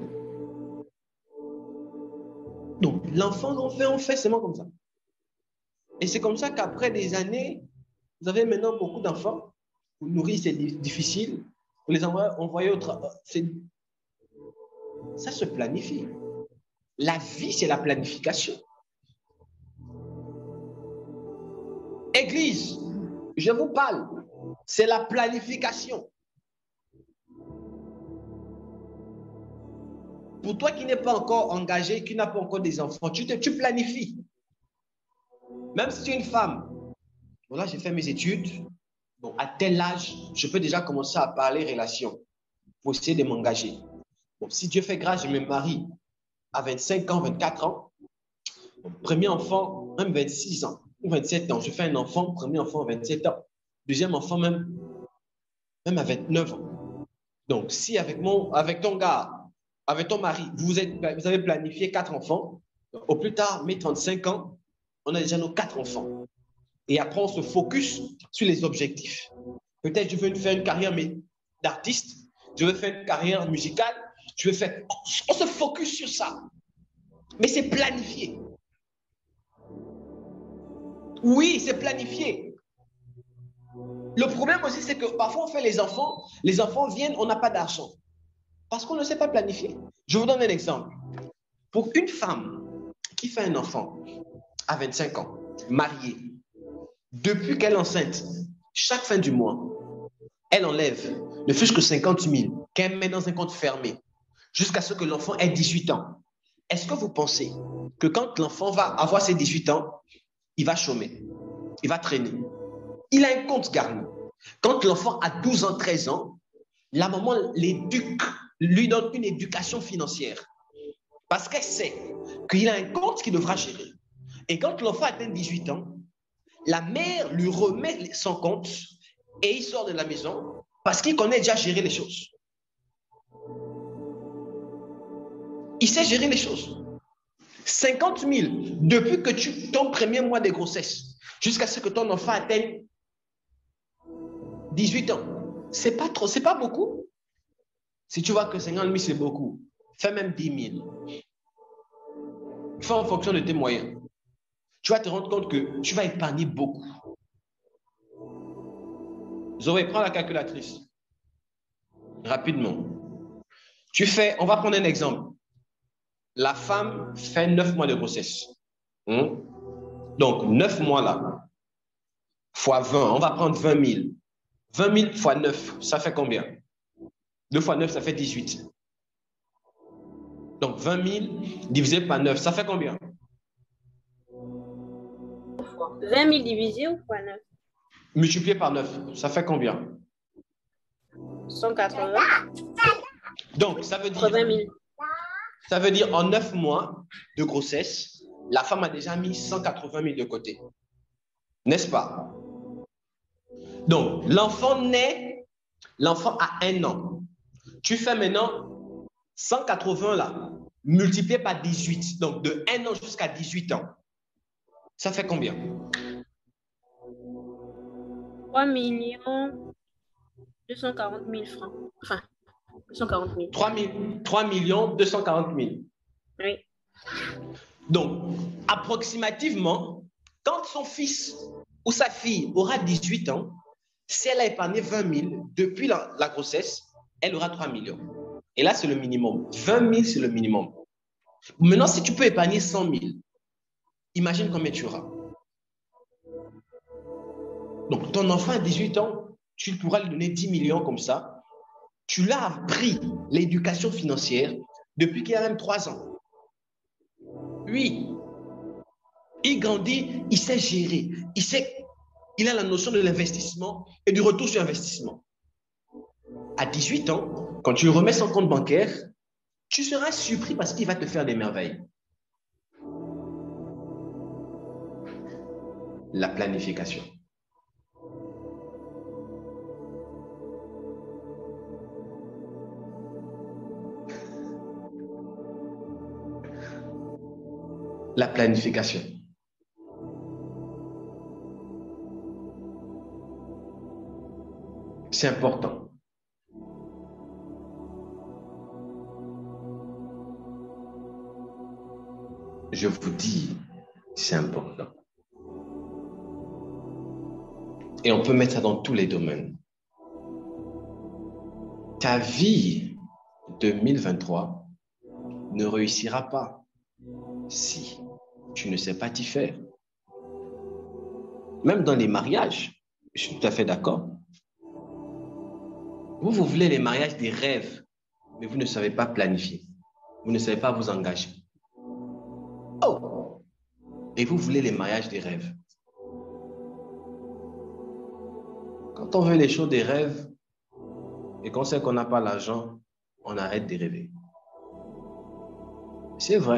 Donc, l'enfant, on fait, on fait seulement comme ça. Et c'est comme ça qu'après des années, vous avez maintenant beaucoup d'enfants. Vous nourrir, c'est difficile. Vous les envoyez au travail. Ça se planifie. La vie, c'est la planification. Église, je vous parle, c'est la planification. Pour toi qui n'es pas encore engagé, qui n'a pas encore des enfants, tu, te, tu planifies. Même si tu es une femme, voilà, j'ai fait mes études, donc à tel âge, je peux déjà commencer à parler relations pour essayer de m'engager. Bon, si Dieu fait grâce, je me marie à vingt-cinq ans, vingt-quatre ans. Bon, premier enfant, même vingt-six ans ou vingt-sept ans. Je fais un enfant, premier enfant à vingt-sept ans. Deuxième enfant, même, même à vingt-neuf ans. Donc, si avec, mon, avec ton gars, avec ton mari, vous, êtes, vous avez planifié quatre enfants, au plus tard, mes trente-cinq ans, on a déjà nos quatre enfants. Et après, on se focus sur les objectifs. Peut-être je veux faire une carrière d'artiste, je veux faire une carrière musicale, je veux faire... On se focus sur ça. Mais c'est planifié. Oui, c'est planifié. Le problème aussi, c'est que parfois, on fait les enfants, les enfants viennent, on n'a pas d'argent. Parce qu'on ne sait pas planifier. Je vous donne un exemple. Pour une femme qui fait un enfant à vingt-cinq ans, mariée, depuis qu'elle est enceinte, chaque fin du mois, elle enlève ne fût-ce que cinquante mille qu'elle met dans un compte fermé jusqu'à ce que l'enfant ait dix-huit ans. Est-ce que vous pensez que quand l'enfant va avoir ses dix-huit ans, il va chômer, il va traîner? il a un compte garni. Quand l'enfant a douze ans, treize ans, la maman l'éduque, lui donne une éducation financière. Parce qu'elle sait qu'il a un compte qu'il devra gérer. Et quand l'enfant atteint dix-huit ans, la mère lui remet son compte et il sort de la maison parce qu'il connaît déjà gérer les choses. Il sait gérer les choses. cinquante mille depuis que tu, ton premier mois de grossesse jusqu'à ce que ton enfant atteigne dix-huit ans. C'est pas trop, c'est pas beaucoup. Si tu vois que cinquante mille c'est beaucoup, fais même dix mille. Fais en fonction de tes moyens. Tu vas te rendre compte que tu vas épargner beaucoup. Zoé, prends la calculatrice. Rapidement. Tu fais, on va prendre un exemple. La femme fait neuf mois de grossesse. Hum? Donc, neuf mois là, fois vingt, on va prendre vingt mille. vingt mille fois neuf, ça fait combien? deux fois neuf, ça fait dix-huit. Donc, vingt mille divisé par neuf, ça fait combien? vingt mille divisé ou fois neuf? Multiplié par neuf, ça fait combien? cent quatre-vingts. Donc, ça veut dire, quatre-vingt mille. Ça veut dire en neuf mois de grossesse, la femme a déjà mis cent quatre-vingt mille de côté. N'est-ce pas? Donc, l'enfant naît, l'enfant a un an. Tu fais maintenant cent quatre-vingts là, multiplié par dix-huit. Donc, de un an jusqu'à dix-huit ans. Ça fait combien? trois millions deux cent quarante mille francs. Enfin, deux cent quarante mille. trois millions deux cent quarante mille. Oui. Donc, approximativement, quand son fils ou sa fille aura dix-huit ans, si elle a épargné vingt mille depuis la, la grossesse, elle aura trois millions. Et là, c'est le minimum. vingt mille, c'est le minimum. Maintenant, si tu peux épargner cent mille, imagine combien tu auras. Donc, ton enfant à dix-huit ans, tu pourras lui donner dix millions comme ça. Tu l'as appris l'éducation financière depuis qu'il a même trois ans. Oui. Il grandit, il sait gérer. Il sait, il a la notion de l'investissement et du retour sur investissement. À dix-huit ans, quand tu lui remets son compte bancaire, tu seras surpris parce qu'il va te faire des merveilles. La planification. La planification. C'est important. Je vous dis, c'est important. Et on peut mettre ça dans tous les domaines. Ta vie deux mille vingt-trois ne réussira pas si tu ne sais pas t'y faire. Même dans les mariages, je suis tout à fait d'accord. Vous, vous voulez les mariages des rêves, mais vous ne savez pas planifier. Vous ne savez pas vous engager. Oh! Et vous voulez les mariages des rêves. Quand on veut les choses des rêves et qu'on sait qu'on n'a pas l'argent, on arrête de rêver. C'est vrai.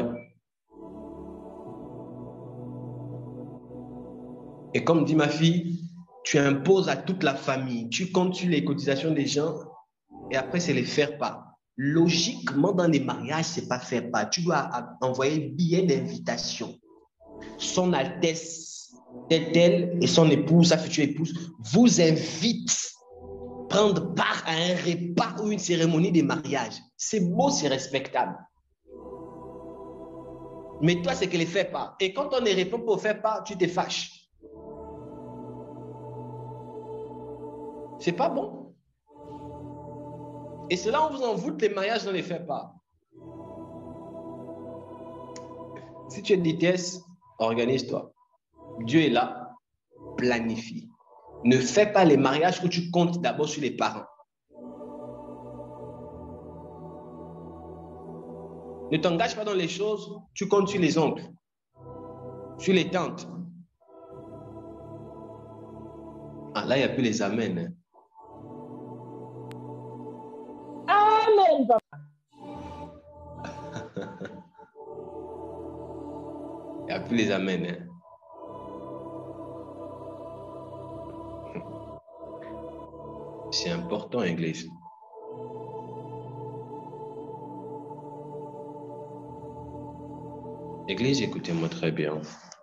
Et comme dit ma fille, tu imposes à toute la famille, tu comptes sur les cotisations des gens et après, c'est les faire part. Logiquement, dans les mariages, ce n'est pas faire part. Tu dois envoyer un billet d'invitation. Son Altesse, telle et son épouse, sa future épouse, vous invitent à prendre part à un repas ou une cérémonie de mariage. C'est beau, c'est respectable. Mais toi, c'est que les fais pas. Et quand on ne répond pas au faire part, tu te fâches. C'est pas bon. Et cela, on vous envoûte les mariages dans les faits pas. Si tu es D T S, organise-toi. Dieu est là, planifie. Ne fais pas les mariages où tu comptes d'abord sur les parents. Ne t'engage pas dans les choses, tu comptes sur les oncles, sur les tantes. Ah, là, il n'y a plus les amens. Hein. Amen, papa. Il n'y a plus les amens. Hein. C'est important, Église. Église, écoutez-moi très bien.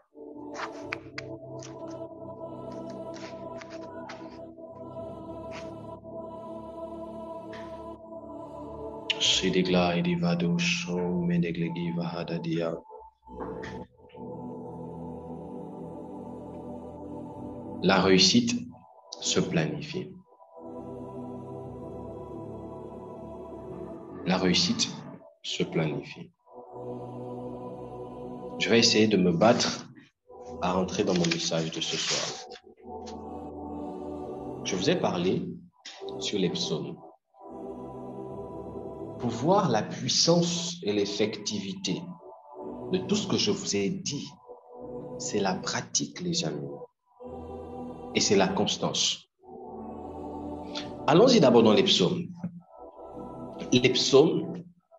La réussite se planifie. La réussite se planifie. Je vais essayer de me battre à rentrer dans mon message de ce soir. Je vous ai parlé sur les psaumes. Pour voir la puissance et l'effectivité de tout ce que je vous ai dit, c'est la pratique, les amis. Et c'est la constance. Allons-y d'abord dans les psaumes. Les psaumes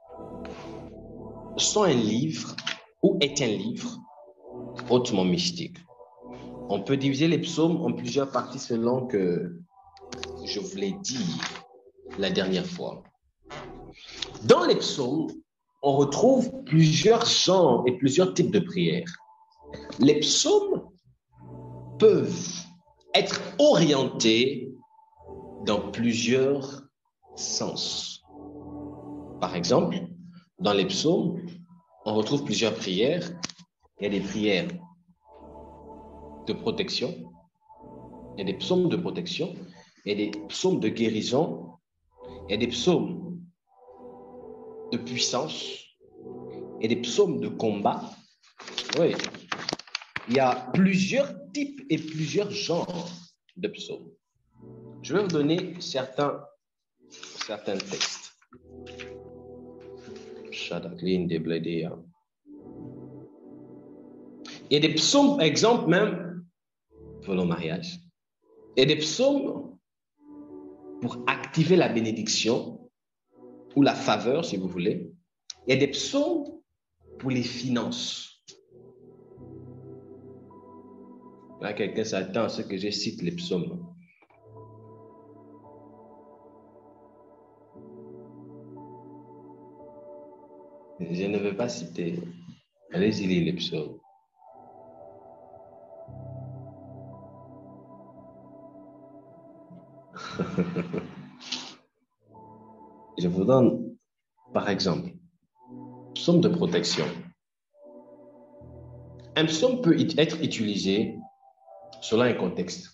sont un livre ou est un livre hautement mystique. On peut diviser les psaumes en plusieurs parties selon que je vous l'ai dit la dernière fois. Dans les psaumes, on retrouve plusieurs genres et plusieurs types de prières. Les psaumes peuvent être orientés dans plusieurs sens. Par exemple, dans les psaumes, on retrouve plusieurs prières. Il y a des prières de protection, il y a des psaumes de protection, il y a des psaumes de guérison, il y a des psaumes de puissance, il y a des psaumes de combat. Oui, il y a plusieurs types et plusieurs genres de psaumes. Je vais vous donner certains, certains textes. Il y a des psaumes, par exemple, même pour le mariage. Il y a des psaumes pour activer la bénédiction ou la faveur, si vous voulez. Il y a des psaumes pour les finances. Là, quelqu'un s'attend à ce que je cite les psaumes. Je ne veux pas citer. Allez-y lire les psaumes. Je vous donne, par exemple, psaume de protection. Un psaume peut être utilisé selon un contexte.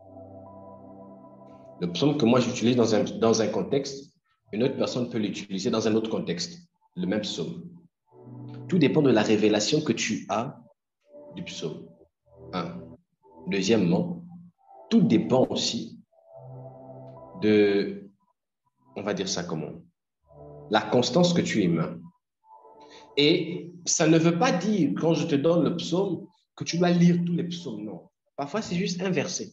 Le psaume que moi j'utilise dans un, dans un contexte, une autre personne peut l'utiliser dans un autre contexte, le même psaume. Tout dépend de la révélation que tu as du psaume. Un. Deuxièmement, tout dépend aussi de, on va dire ça comment, la constance que tu émets. Et ça ne veut pas dire, quand je te donne le psaume, que tu dois lire tous les psaumes, non. Parfois, c'est juste un verset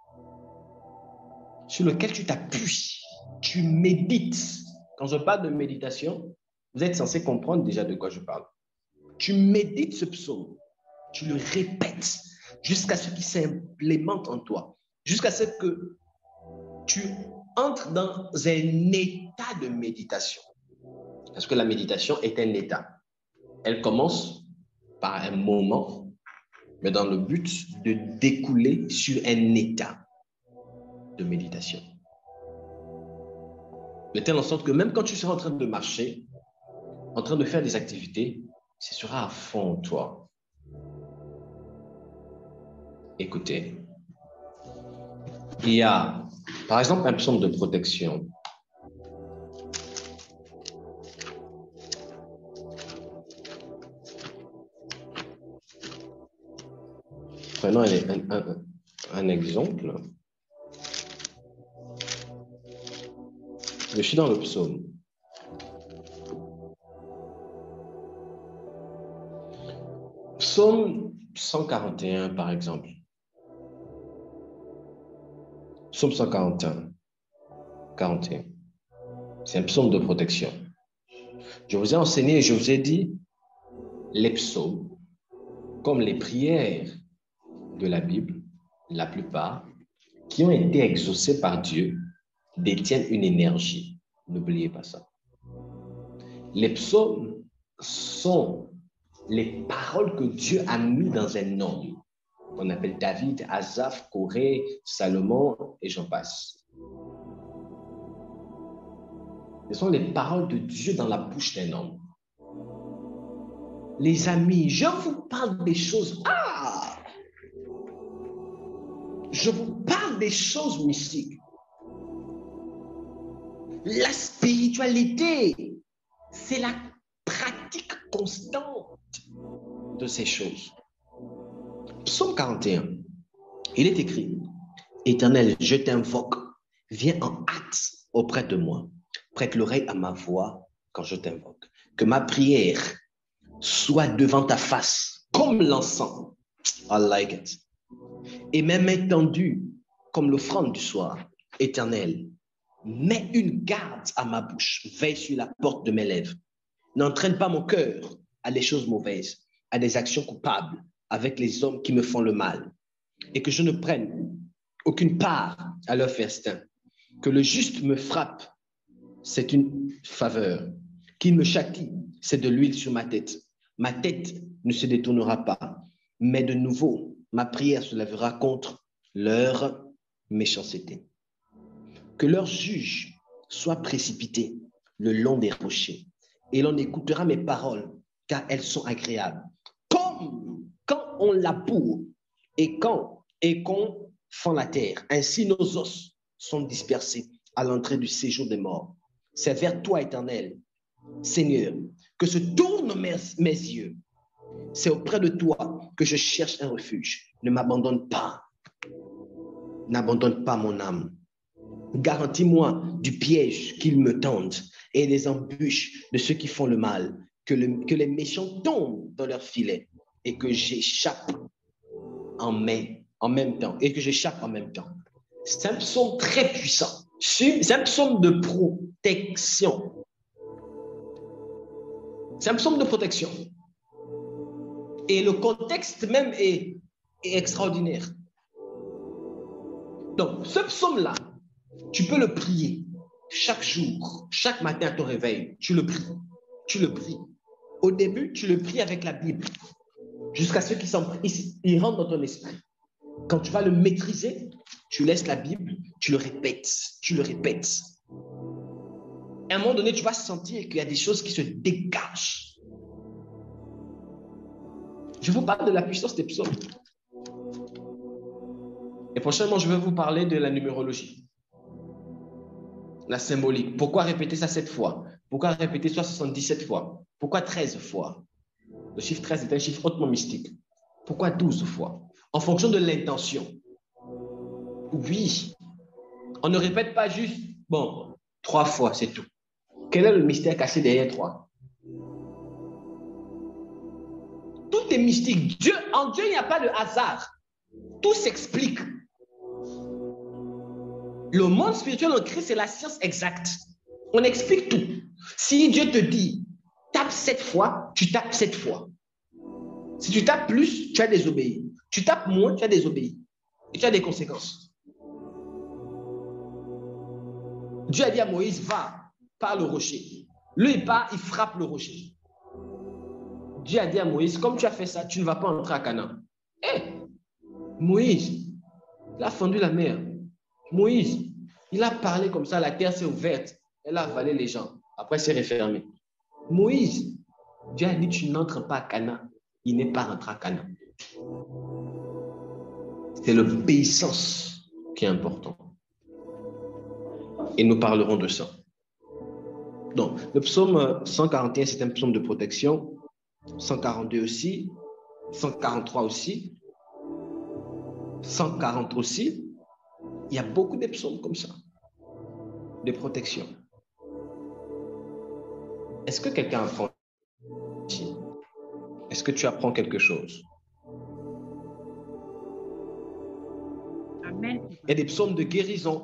sur lequel tu t'appuies, tu médites. Quand je parle de méditation, vous êtes censé comprendre déjà de quoi je parle. Tu médites ce psaume, tu le répètes jusqu'à ce qu'il s'implémente en toi, jusqu'à ce que tu entres dans un état de méditation. Parce que la méditation est un état. Elle commence par un moment, mais dans le but de découler sur un état de méditation. De telle en sorte que même quand tu seras en train de marcher, en train de faire des activités, ce sera à fond en toi. Écoutez, il y a, par exemple, un psaume de protection. Prenons un, un, un, un exemple. Je suis dans le psaume. Psaume cent quarante et un, par exemple. Psaume cent quarante et un. quarante et un. C'est un psaume de protection. Je vous ai enseigné et je vous ai dit, les psaumes, comme les prières de la Bible, la plupart, qui ont été exaucées par Dieu, détiennent une énergie. N'oubliez pas ça. Les psaumes sont les paroles que Dieu a mises dans un homme. On appelle David, Asaph, Corée, Salomon et j'en passe. Ce sont les paroles de Dieu dans la bouche d'un homme. Les amis, je vous parle des choses. Ah! Je vous parle des choses mystiques. La spiritualité, c'est la pratique constante de ces choses. Psaume quarante et un, il est écrit, « Éternel, je t'invoque, viens en hâte auprès de moi. Prête l'oreille à ma voix quand je t'invoque. Que ma prière soit devant ta face comme l'encens. » I like it. Et même étendue comme l'offrande du soir. Éternel, mets une garde à ma bouche, veille sur la porte de mes lèvres. N'entraîne pas mon cœur à des choses mauvaises, à des actions coupables avec les hommes qui me font le mal, et que je ne prenne aucune part à leur festin. Que le juste me frappe, c'est une faveur. Qu'il me châtie, c'est de l'huile sur ma tête. Ma tête ne se détournera pas, mais de nouveau, ma prière se lèvera contre leur méchanceté. Que leur juge soit précipité le long des rochers, et l'on écoutera mes paroles, car elles sont agréables. Comme quand on laboure et quand et qu'on fend la terre, ainsi nos os sont dispersés à l'entrée du séjour des morts. C'est vers toi, Éternel, Seigneur, que se tournent mes, mes yeux. C'est auprès de toi que je cherche un refuge. Ne m'abandonne pas. N'abandonne pas mon âme. Garantis-moi du piège qu'ils me tendent et des embûches de ceux qui font le mal. Que, le, que les méchants tombent dans leur filet et que j'échappe en, mai, en même temps. Et que j'échappe en même temps. C'est un psaume très puissant. C'est un psaume de protection. C'est un psaume de protection. Et le contexte même est, est extraordinaire. Donc, ce psaume-là, tu peux le prier chaque jour, chaque matin à ton réveil. Tu le pries. Tu le pries. Au début, tu le pries avec la Bible. Jusqu'à ce qu'il il rentre dans ton esprit. Quand tu vas le maîtriser, tu laisses la Bible, tu le répètes, tu le répètes. À un moment donné, tu vas sentir qu'il y a des choses qui se dégagent. Je vous parle de la puissance des psaumes. Et prochainement, je vais vous parler de la numérologie. La symbolique. Pourquoi répéter ça sept fois? Pourquoi répéter ça soixante-dix-sept fois? Pourquoi treize fois? Le chiffre treize est un chiffre hautement mystique. Pourquoi douze fois? En fonction de l'intention. Oui. On ne répète pas juste, bon, trois fois, c'est tout. Quel est le mystère caché derrière trois? Tout est mystique. Dieu, en Dieu, il n'y a pas de hasard. Tout s'explique. Le monde spirituel en Christ, c'est la science exacte. On explique tout. Si Dieu te dit, tape sept fois, tu tapes sept fois. Si tu tapes plus, tu as désobéi. Tu tapes moins, tu as désobéi. Et tu as des conséquences. Dieu a dit à Moïse, va par le rocher. Lui, il part, il frappe le rocher. Dieu a dit à Moïse, comme tu as fait ça, tu ne vas pas entrer à Canaan. Eh, Moïse, il a fendu la mer. Moïse, il a parlé comme ça, la terre s'est ouverte. Elle a avalé les gens. Après, c'est refermé. Moïse, Dieu a dit, tu n'entres pas à Canaan. Il n'est pas rentré à Canaan. C'est l'obéissance qui est important. Et nous parlerons de ça. Donc, le psaume cent quarante et un, c'est un psaume de protection. cent quarante-deux aussi. cent quarante-trois aussi. cent quarante aussi. Il y a beaucoup de psaumes comme ça. De protection. Est-ce que quelqu'un apprend ici? Est-ce que tu apprends quelque chose? Amen. Il y a des psaumes de guérison.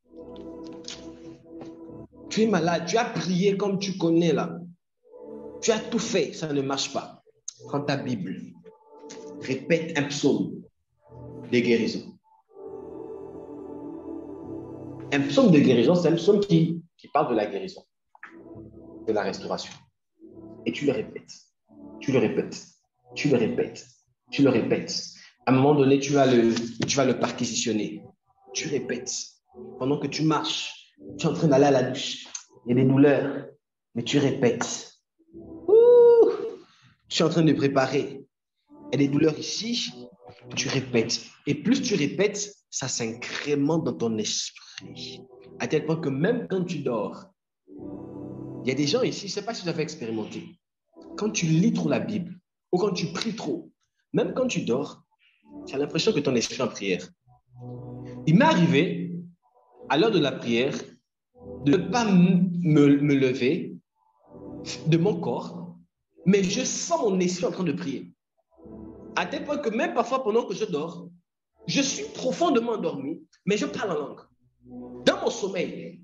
Tu es malade, tu as prié comme tu connais là. Tu as tout fait, ça ne marche pas. Prends ta Bible, répète un psaume de guérison. Un psaume de guérison, c'est un psaume qui, qui parle de la guérison, de la restauration. Et tu le répètes, tu le répètes, tu le répètes, tu le répètes. À un moment donné, tu vas le, tu vas le perquisitionner. Tu répètes. Pendant que tu marches, tu es en train d'aller à la douche. Il y a des douleurs, mais tu répètes. Ouh, tu es en train de préparer. Il y a des douleurs ici, tu répètes. Et plus tu répètes, ça s'incrémente dans ton esprit. À tel point que même quand tu dors, il y a des gens ici, je ne sais pas si vous avez expérimenté. Quand tu lis trop la Bible ou quand tu pries trop, même quand tu dors, tu as l'impression que ton esprit est en prière. Il m'est arrivé, à l'heure de la prière, de ne pas me, me lever de mon corps, mais je sens mon esprit en train de prier. À tel point que même parfois, pendant que je dors, je suis profondément endormi, mais je parle en langue. Dans mon sommeil.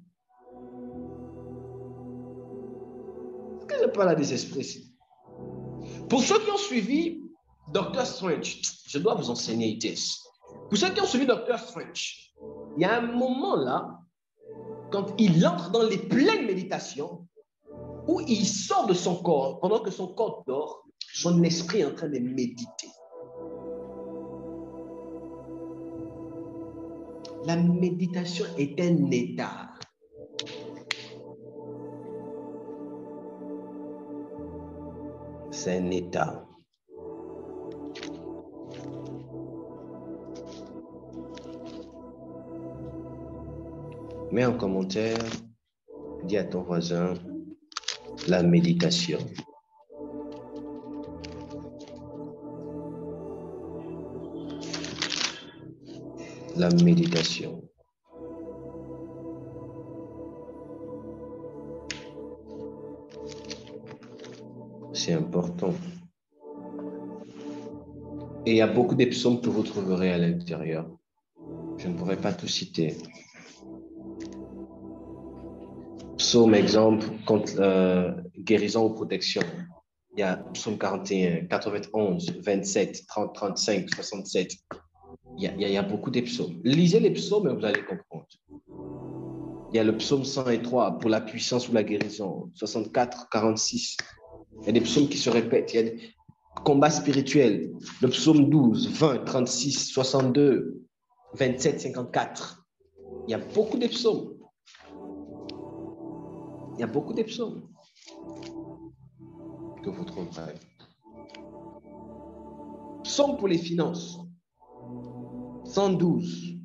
Est-ce que je parle à des esprits ici? Pour ceux qui ont suivi docteur Strange, je dois vous enseigner this. Pour ceux qui ont suivi docteur Strange, il y a un moment là, quand il entre dans les pleines méditations, où il sort de son corps, pendant que son corps dort, son esprit est en train de méditer. La méditation est un état. C'est un état. Mets en commentaire, dis à ton voisin, la méditation. La méditation. C'est important. Et il y a beaucoup de psaumes que vous trouverez à l'intérieur. Je ne pourrais pas tout citer. Psaume, exemple, contre euh, guérison ou protection. Il y a psaume quarante et un, quatre-vingt-onze, vingt-sept, trente, trente-cinq, soixante-sept. Il y, a, il y a beaucoup de psaumes. Lisez les psaumes et vous allez comprendre. Il y a le psaume cent trois pour la puissance ou la guérison. soixante-quatre, quarante-six. Il y a des psaumes qui se répètent. Il y a des combats spirituels. Le psaume douze, vingt, trente-six, soixante-deux, vingt-sept, cinquante-quatre. Il y a beaucoup de psaumes. Il y a beaucoup de psaumes que vous trouverez. Psaume pour les finances. cent douze.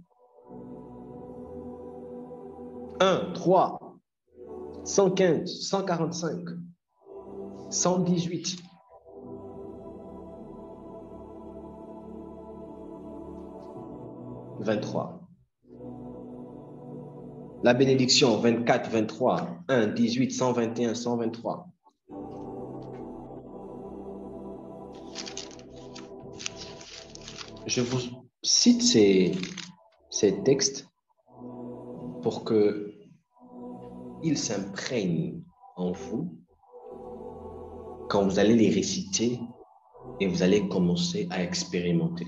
un, trois. cent quinze, cent quarante-cinq. cent dix-huit. vingt-trois. La bénédiction, vingt-quatre, vingt-trois, un, dix-huit, cent vingt et un, cent vingt-trois. Je vous cite ces, ces textes pour que ils s'imprègnent en vous quand vous allez les réciter et vous allez commencer à expérimenter.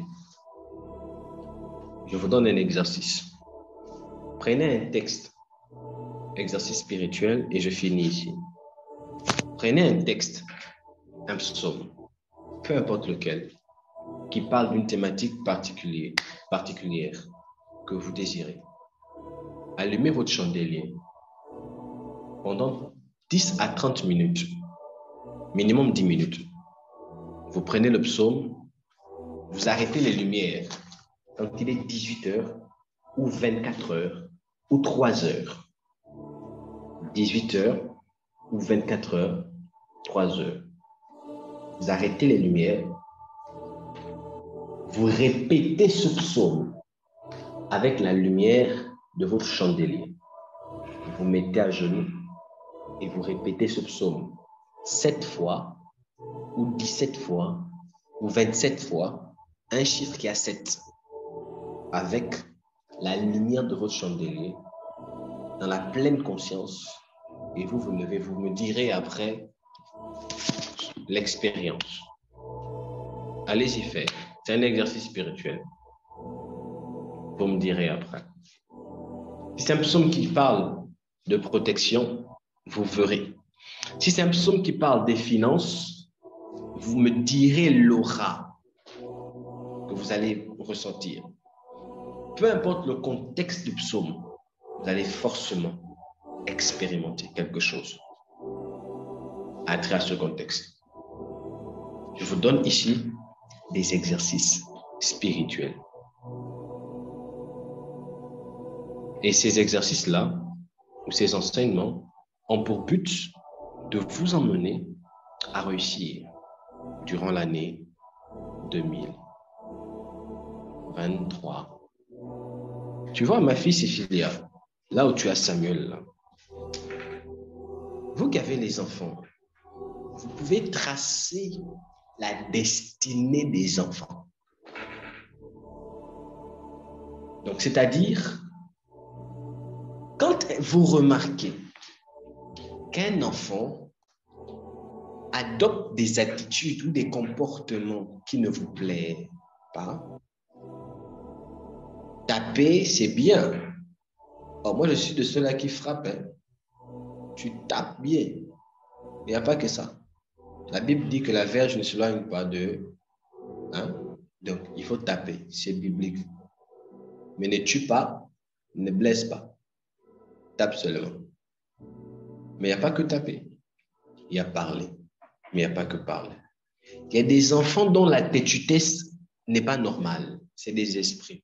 Je vous donne un exercice. Prenez un texte, exercice spirituel, et je finis ici. Prenez un texte, un psaume, peu importe lequel, qui parle d'une thématique particulière, particulière que vous désirez. Allumez votre chandelier pendant dix à trente minutes, minimum dix minutes. Vous prenez le psaume, vous arrêtez les lumières quand il est dix-huit heures ou vingt-quatre heures ou trois heures. dix-huit heures ou vingt-quatre heures, trois heures. Vous arrêtez les lumières. Vous répétez ce psaume avec la lumière de votre chandelier. Vous vous mettez à genoux et vous répétez ce psaume sept fois ou dix-sept fois ou vingt-sept fois, un chiffre qui a sept, avec la lumière de votre chandelier dans la pleine conscience et vous vous levez, vous me direz après l'expérience. Allez-y faire. C'est un exercice spirituel. Vous me direz après. Si c'est un psaume qui parle de protection, vous verrez. Si c'est un psaume qui parle des finances, vous me direz l'aura que vous allez ressentir. Peu importe le contexte du psaume, vous allez forcément expérimenter quelque chose à travers ce contexte. Je vous donne ici des exercices spirituels. Et ces exercices-là, ou ces enseignements, ont pour but de vous emmener à réussir durant l'année deux mille vingt-trois. Tu vois, ma fille Cécilia, là où tu as Samuel, là, vous qui avez les enfants, vous pouvez tracer la destinée des enfants. Donc, c'est-à-dire, quand vous remarquez qu'un enfant adopte des attitudes ou des comportements qui ne vous plaisent pas, taper, c'est bien. Oh, moi, je suis de ceux-là qui frappent. Hein. Tu tapes bien. Il n'y a pas que ça. La Bible dit que la verge ne s'éloigne pas de... Hein? Donc, il faut taper. C'est biblique. Mais ne tue pas, ne blesse pas. Tape seulement. Mais il n'y a pas que taper. Il y a parler. Mais il n'y a pas que parler. Il y a des enfants dont la têtutesse n'est pas normale. C'est des esprits.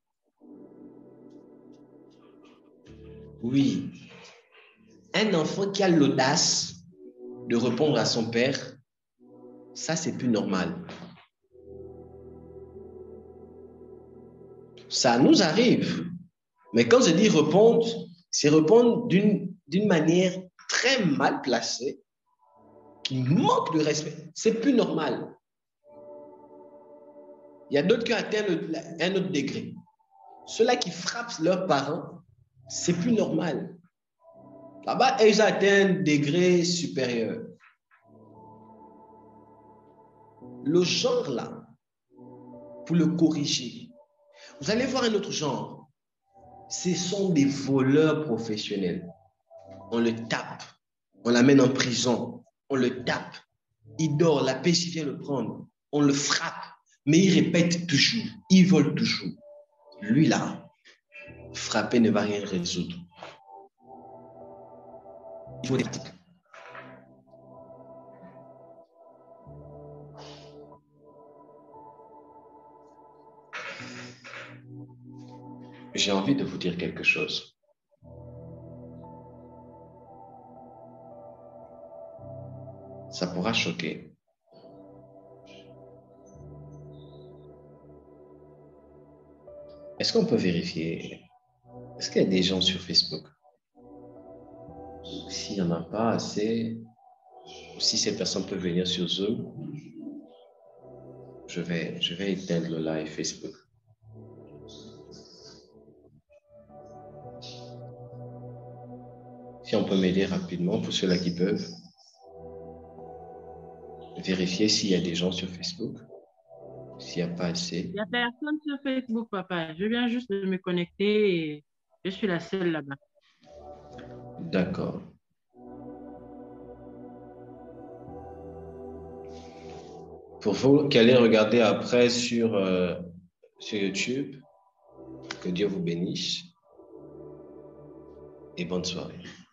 Oui. Un enfant qui a l'audace de répondre à son père, ça, c'est plus normal. Ça nous arrive. Mais quand je dis répondre, c'est répondre d'une d'une manière très mal placée, qui manque de respect. C'est plus normal. Il y a d'autres qui atteignent un autre degré. Ceux-là qui frappent leurs parents, c'est plus normal. Là-bas, ils atteignent un degré supérieur. Le genre là, pour le corriger, vous allez voir un autre genre. Ce sont des voleurs professionnels. On le tape, on l'amène en prison, on le tape, il dort, la P C vient le prendre, on le frappe, mais il répète toujours, il vole toujours. Lui là, frapper ne va rien résoudre. Il faut des pratiques. J'ai envie de vous dire quelque chose. Ça pourra choquer. Est-ce qu'on peut vérifier? Est-ce qu'il y a des gens sur Facebook? S'il n'y en a pas assez, ou si ces personnes peuvent venir sur Zoom, je vais, je vais éteindre le live Facebook. Si on peut m'aider rapidement, pour ceux-là qui peuvent, vérifier s'il y a des gens sur Facebook. S'il n'y a pas assez. Il n'y a personne sur Facebook, papa. Je viens juste de me connecter et je suis la seule là-bas. D'accord. Pour vous qui allez regarder après sur, euh, sur YouTube, que Dieu vous bénisse et bonne soirée.